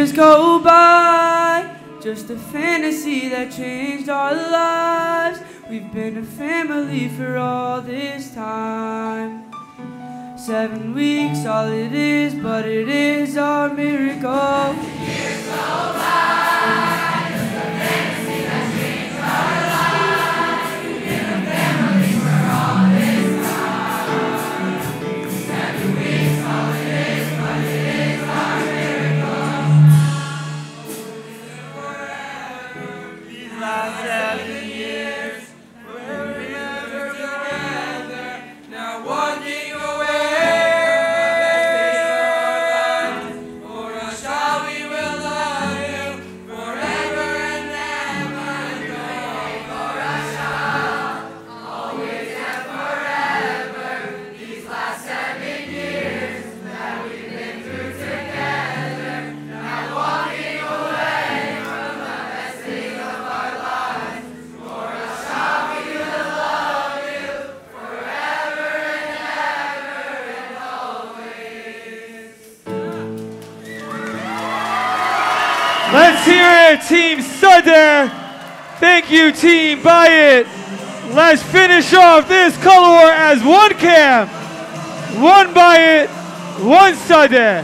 years go by, just a fantasy that changed our lives. We've been a family for all this time. Seven weeks, all it is, but it is our miracle. Years go by, just a fantasy that changed our lives. We've been a family for all this time. Seven weeks, all it is, but it is our miracle. These last seven years, we're never together, now walking away. Let's hear it, Team Sadeh. Thank you, Team Bayit. Let's finish off this color war as one camp, one Bayit, one Sadeh.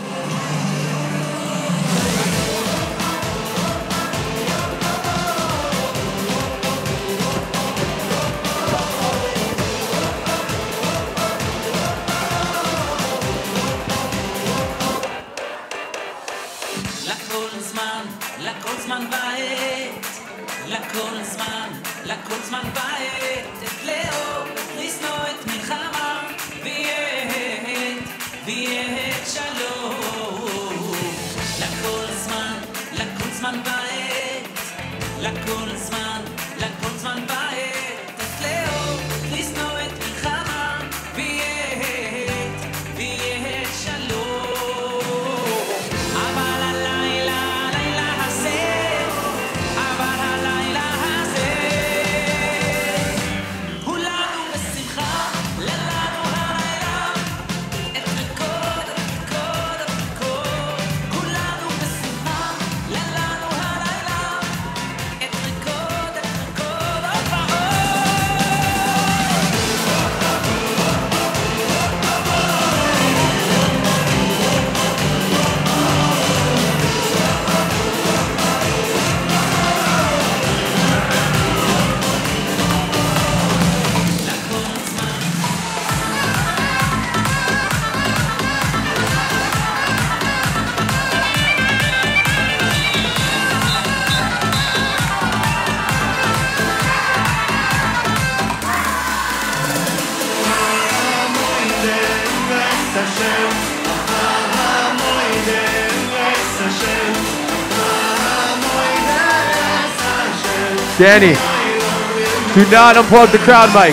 Danny, do not unplug the crowd mics.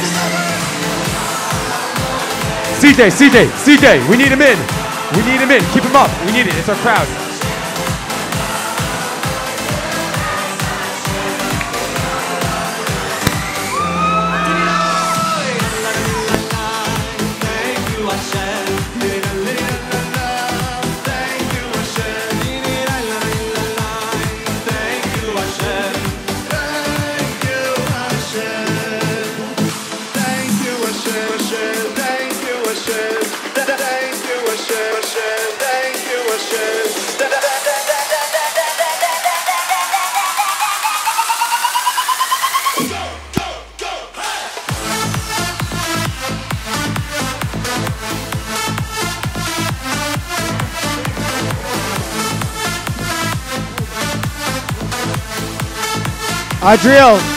C J, C J, C J, we need him in. We need him in. Keep him up. We need it. It's our crowd. Adriel.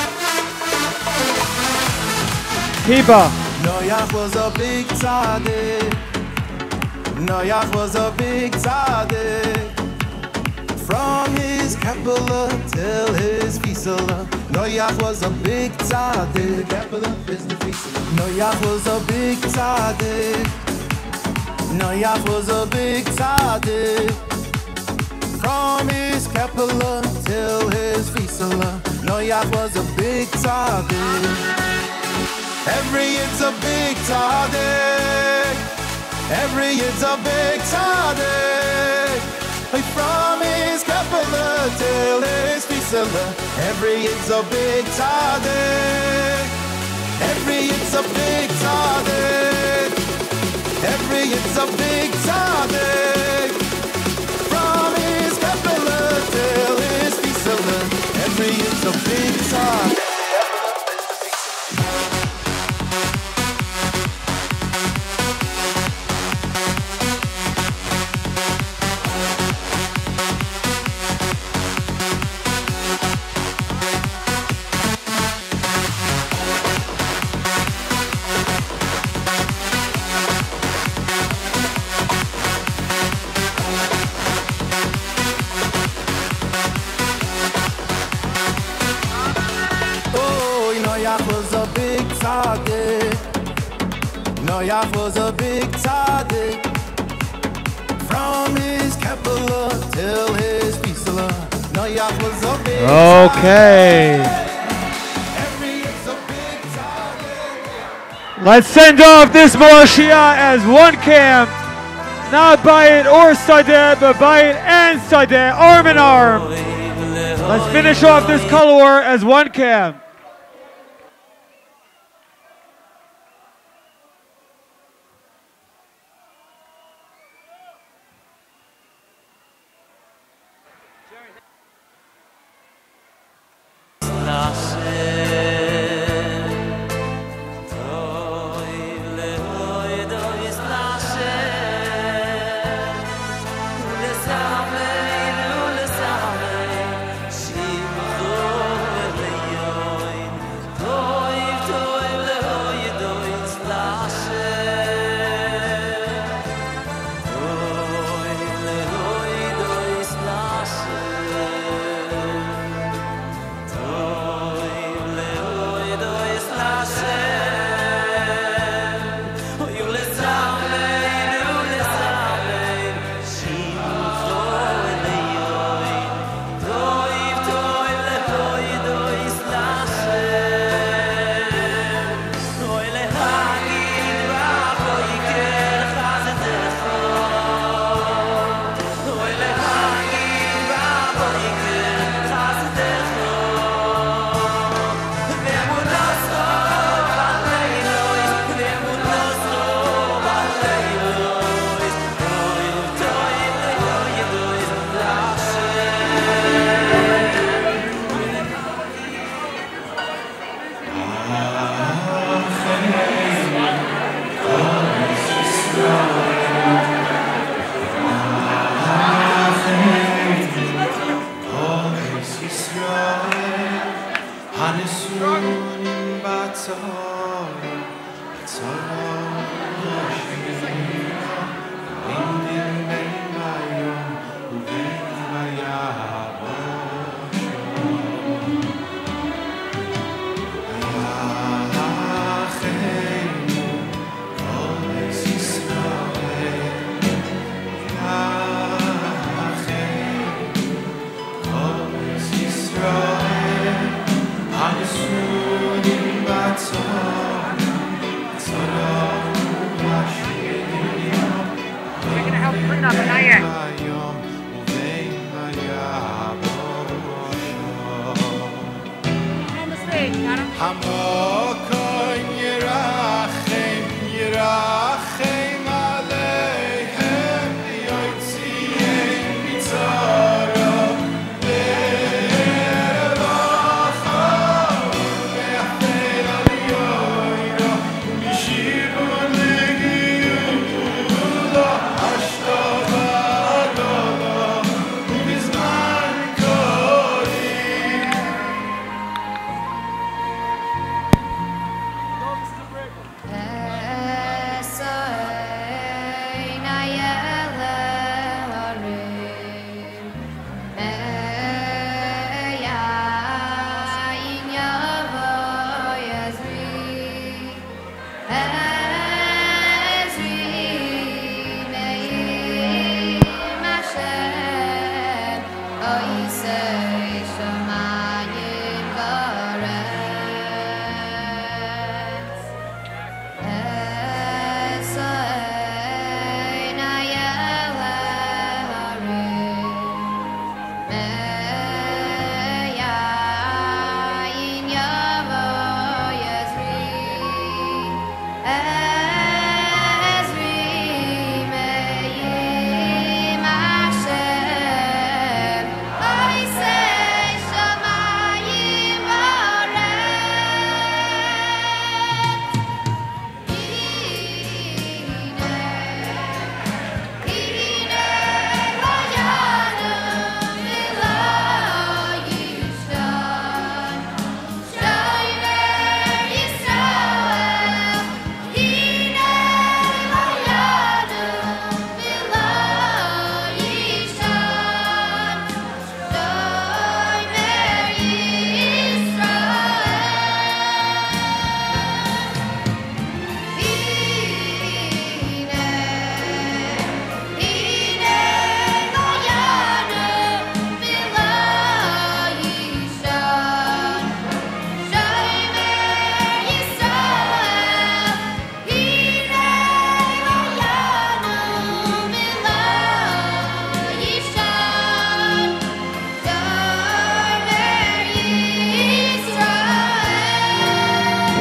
Kiba. Noach was a big tzaddik. Noach was a big tzaddik. From his Kepler till his Fisala. Noach was a big tzaddik. Noach was a big tzaddik. Noach was a big tzaddik. From his Kepler till his Fisala. Noach was a big tzaddik. Every year's a big tzaddik. Every year's a big tzaddik. From his Kepler till his Fisela, every it's a big tzaddik. Every it's a big tzaddik. Every it's a big tzaddik. From his Kepler till his Fisela, every it's a big tzaddik. Noach was a big tzaddik. From his Kepler till his Fisela, Noach was a big Okay. Let's send off this Malashia as one camp. Not Bayit or Sadeh, but Bayit and Sadeh, arm in arm. Let's finish off this color war as one camp.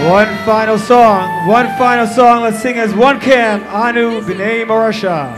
One final song, one final song. Let's sing as one camp. Anu B'nai Morasha.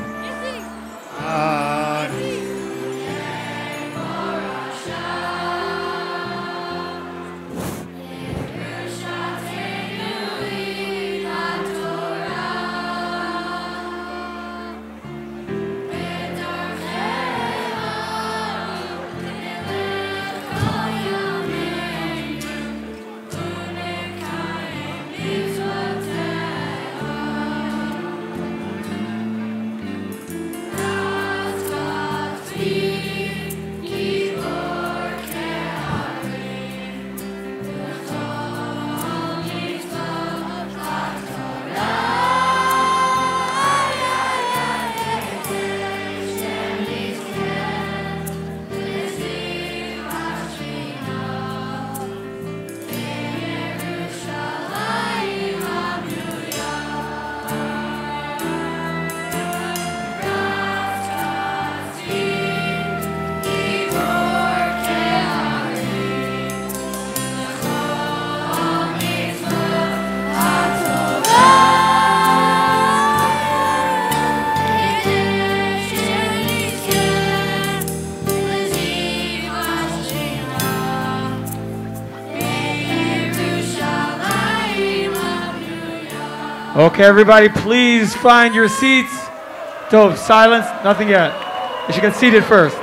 Okay, everybody, please find your seats. Dove, silence, nothing yet. You should get seated first.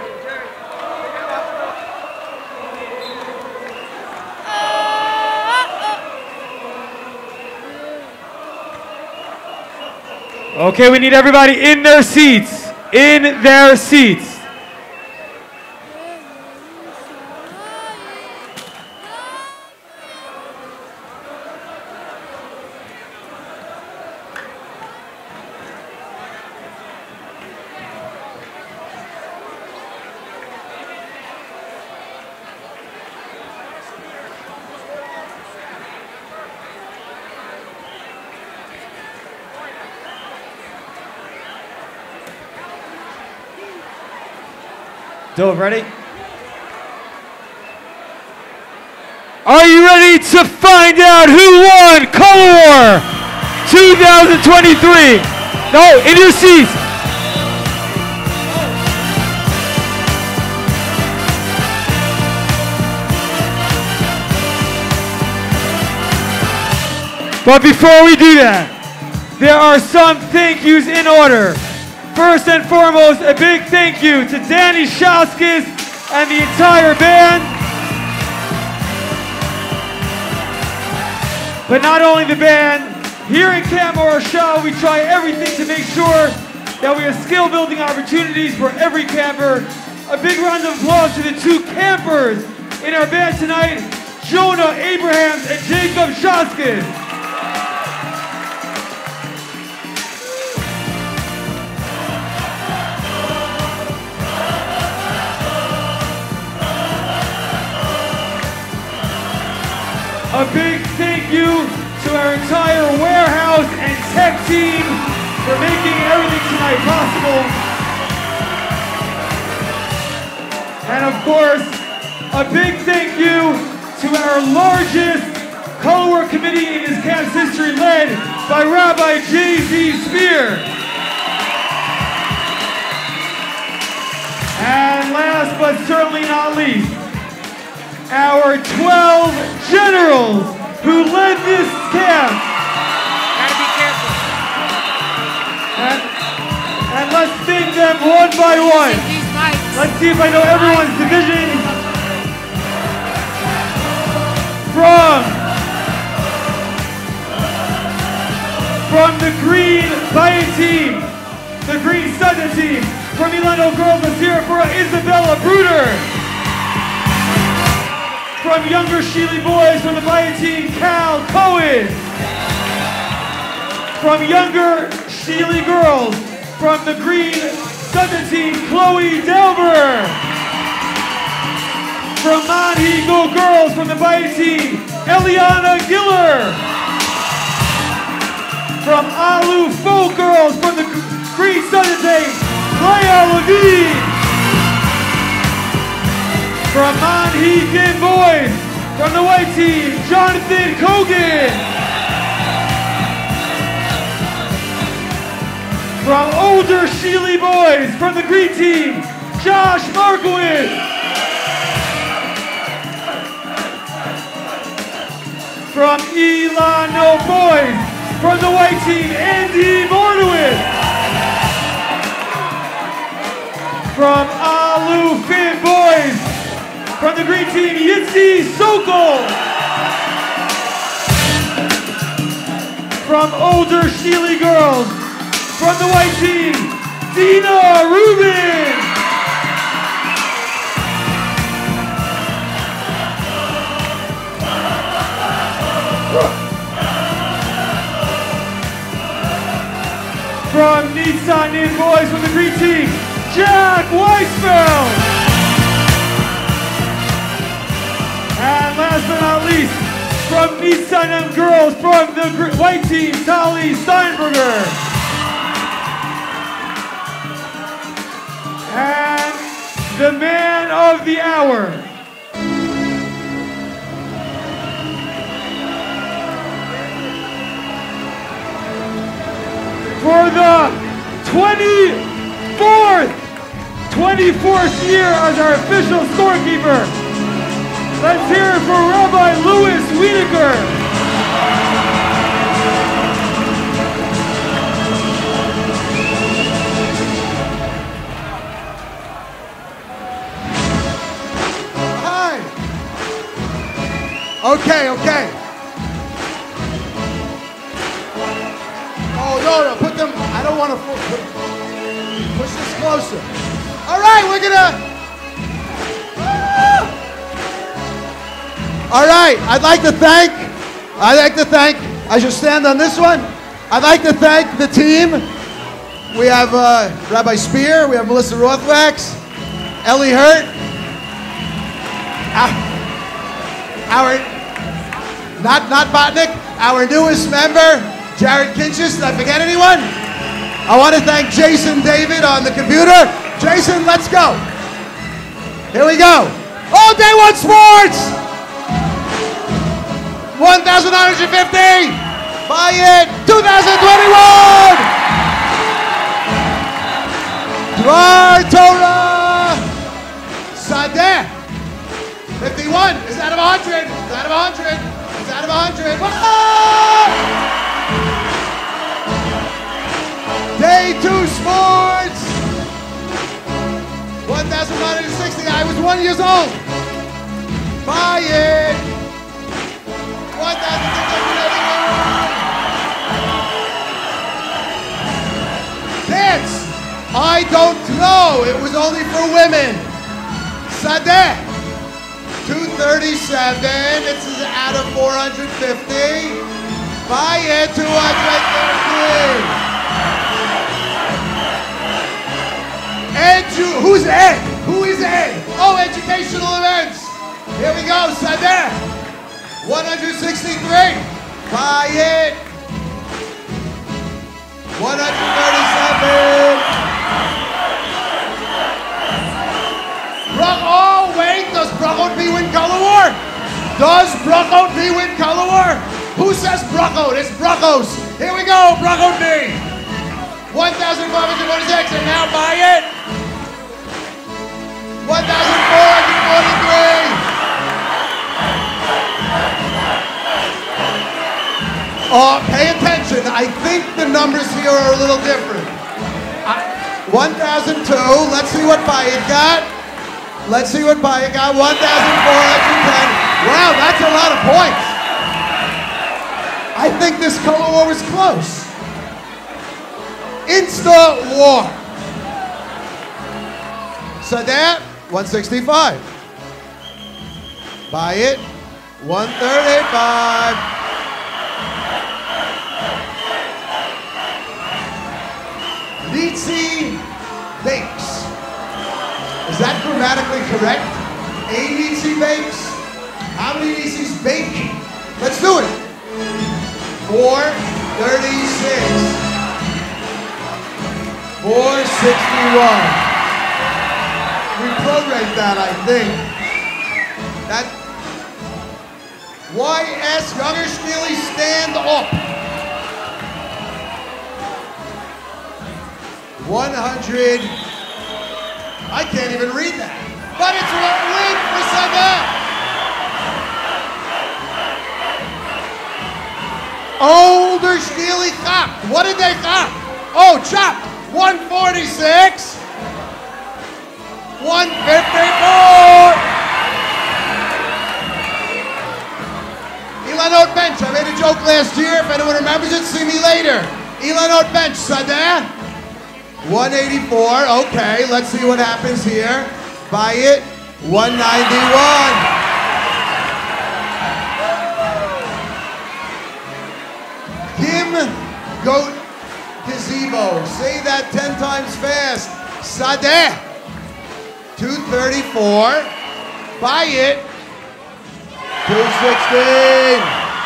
Okay, we need everybody in their seats. In their seats. Dove, ready? Are you ready to find out who won Color War twenty twenty-three? No, in your seats. But before we do that, there are some thank yous in order. First and foremost, a big thank you to Danny Shauskas and the entire band. But not only the band, here in Camp Morasha, we try everything to make sure that we have skill building opportunities for every camper. A big round of applause to the two campers in our band tonight, Jonah Abrahams and Jacob Shauskas. A big thank you to our entire warehouse and tech team for making everything tonight possible. And of course, a big thank you to our largest Color War committee in this camp's history, led by Rabbi J Z Spear. And last but certainly not least, our twelve generals who led this camp. Gotta be careful. And, and let's thank them one by one. Let's see if I know everyone's division. From, from the Green Bayit team, the Green Sunday team, from Milano Girls, let's hear it for Isabella Bruder. From Younger Sheely Boys, from the Bayit team, Cal Cohen. From Younger Sheely Girls, from the Green Sunday team, Chloe Delver. From Manhi Go Girls, from the Bayit team, Eliana Giller. From Alu Folk Girls, from the Green Sunday team, Leia Levine. From Manhi Gin Boys, from the white team, Jonathan Kogan. From older Sheely boys from the green team, Josh Markowitz. From Elano boys from the white team, Andy Mordowitz. From Alu Fin boys from the green team, Yitzi Sokol. From older Sheely girls from the white team, Dina Rubin. From Nissan Nin boys from the green team, Jack Weisfeld. And last but not least, from Nissan Nin girls from the gr- white team, Tali Steinberger. And the man of the hour. For the twenty-fourth, twenty-fourth year as our official scorekeeper, let's hear it for Rabbi Louis Wiedeker. Hi. Okay, okay. Oh, no, no, put them, I don't want to push this closer. All right, we're gonna, ah! All right, I'd like to thank, I'd like to thank, I should stand on this one. I'd like to thank the team. We have uh, Rabbi Spear, we have Melissa Rothwax, Ellie Hurt, our, our not, not Botnick, our newest member, Jared Kinchis. Did I forget anyone? I want to thank Jason David on the computer. Jason, let's go. Here we go. All Day One Sports. one thousand nine hundred fifty. Buy it. two thousand twenty-one. Dvar Torah. Sadeh. fifty-one. Is that of one hundred? Is that of one hundred? Is that of one hundred? Whoa! Day Two Sports. one thousand nine hundred sixty. I was one years old. Buy it. one thousand six hundred eighty-one. Dance. I don't know. It was only for women. Sadeh. two thirty-seven. This is out of four hundred fifty. Buy it. two hundred thirty. Edu, who's Ed? Who is Ed? Oh, educational events. Here we go, Sadeh. one hundred sixty-three. Buy it. one hundred thirty-seven. Bro- oh, wait, does Brachot B win color war? Does Brachot B win color war? Who says Brachot? It's Brachos. Here we go, Brachot B. one thousand five hundred forty-six, and now buy it. one thousand four hundred forty-three. Oh, pay attention. I think the numbers here are a little different. Uh, one thousand two. Let's see what Bayit got. Let's see what Bayit got. one thousand four hundred ten. Wow, that's a lot of points. I think this color war was close. Insta war. So that one sixty-five. Buy it. one thirty-five. Nitsi Bakes. Is that grammatically correct? A Nitsi Bakes? How many Nitsis bake? Let's do it. four thirty-six. four sixty-one. We programmed that, I think. That Y S Younger Steely, stand up. one hundred. I can't even read that. But it's a win for Sadeh. Older Steely Chop. What did they chop? Oh, chop. one forty-six. one fifty-four. Ilanot Bench. I made a joke last year. If anyone remembers it, see me later. Ilanot Bench. Sadeh. one eighty-four. Okay, let's see what happens here. Buy it. one ninety-one. Kim Goat Gazebo. Say that ten times fast. Sadeh. two thirty-four. Buy it. two sixteen.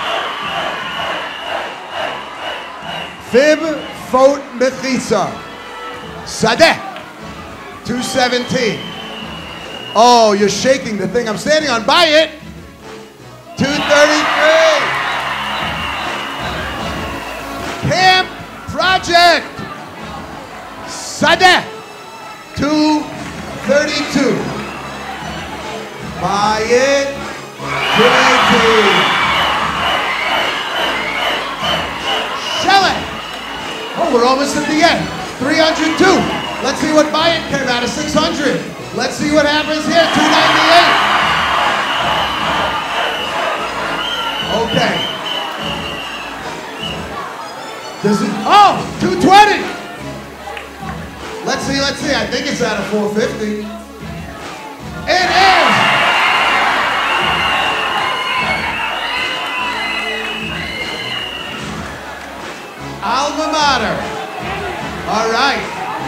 Fib Foat Mechitza. Sadeh. two seventeen. Oh, you're shaking the thing I'm standing on. Buy it. two thirty-three. Camp Project. Sadeh. two thirty-two. Buy it. two eighteen. Shell it. Oh, we're almost at the end. three hundred two. Let's see what buy it came out of six hundred. Let's see what happens here. two ninety-eight. Okay. Does it? Oh, two twenty. Let's see, let's see. I think it's out of four fifty. It is. Alma Mater. All right.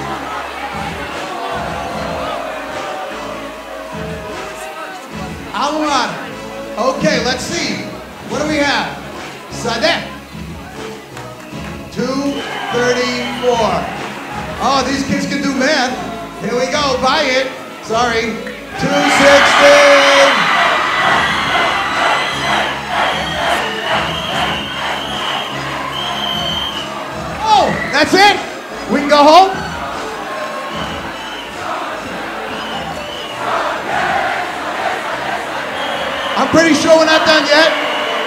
Alma Mater. Okay, let's see. What do we have? Sadeh. two thirty-four. Oh, these kids can do math. Here we go. Buy it. Sorry. two sixteen. Oh, that's it. We can go home. I'm pretty sure we're not done yet.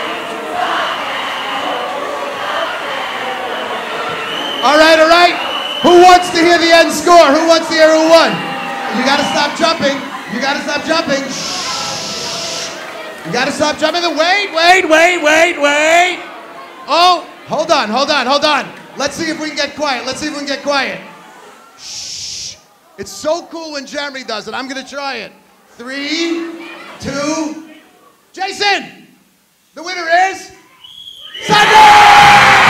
All right, all right. Who wants to hear the end score? Who wants to hear who won? You gotta stop jumping. You gotta stop jumping. Shh. You gotta stop jumping. Wait, wait, wait, wait, wait. Oh, hold on, hold on, hold on. Let's see if we can get quiet. Let's see if we can get quiet. Shh. It's so cool when Jeremy does it. I'm gonna try it. Three, two, Jason! The winner is Sadeh!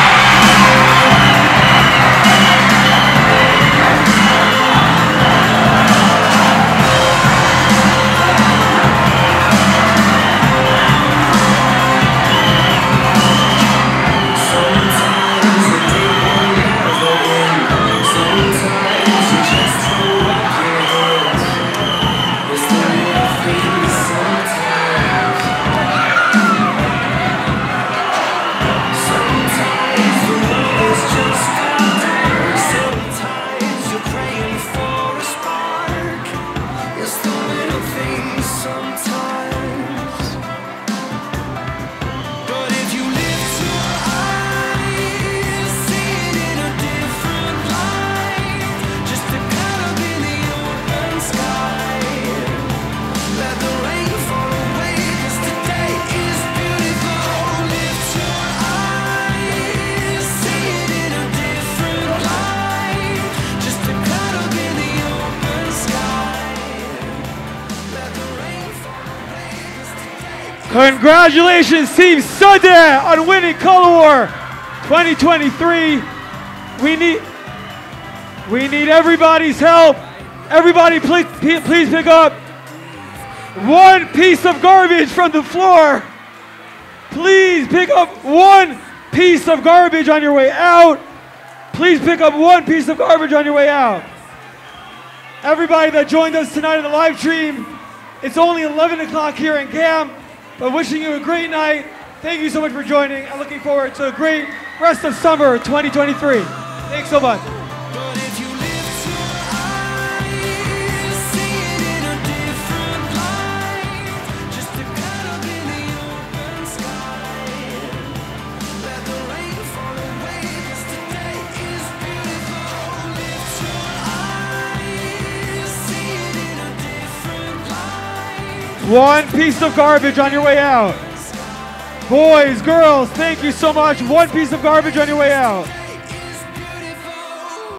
Congratulations, Team Sadeh, on winning Color War twenty twenty-three. We need, we need everybody's help. Everybody, please, please pick up one piece of garbage from the floor. Please pick up one piece of garbage on your way out. Please pick up one piece of garbage on your way out. Everybody that joined us tonight in the live stream, it's only eleven o'clock here in camp. But wishing you a great night. Thank you so much for joining. I'm looking forward to a great rest of summer twenty twenty-three. Thanks so much. One piece of garbage on your way out. Boys, girls, thank you so much. One piece of garbage on your way out.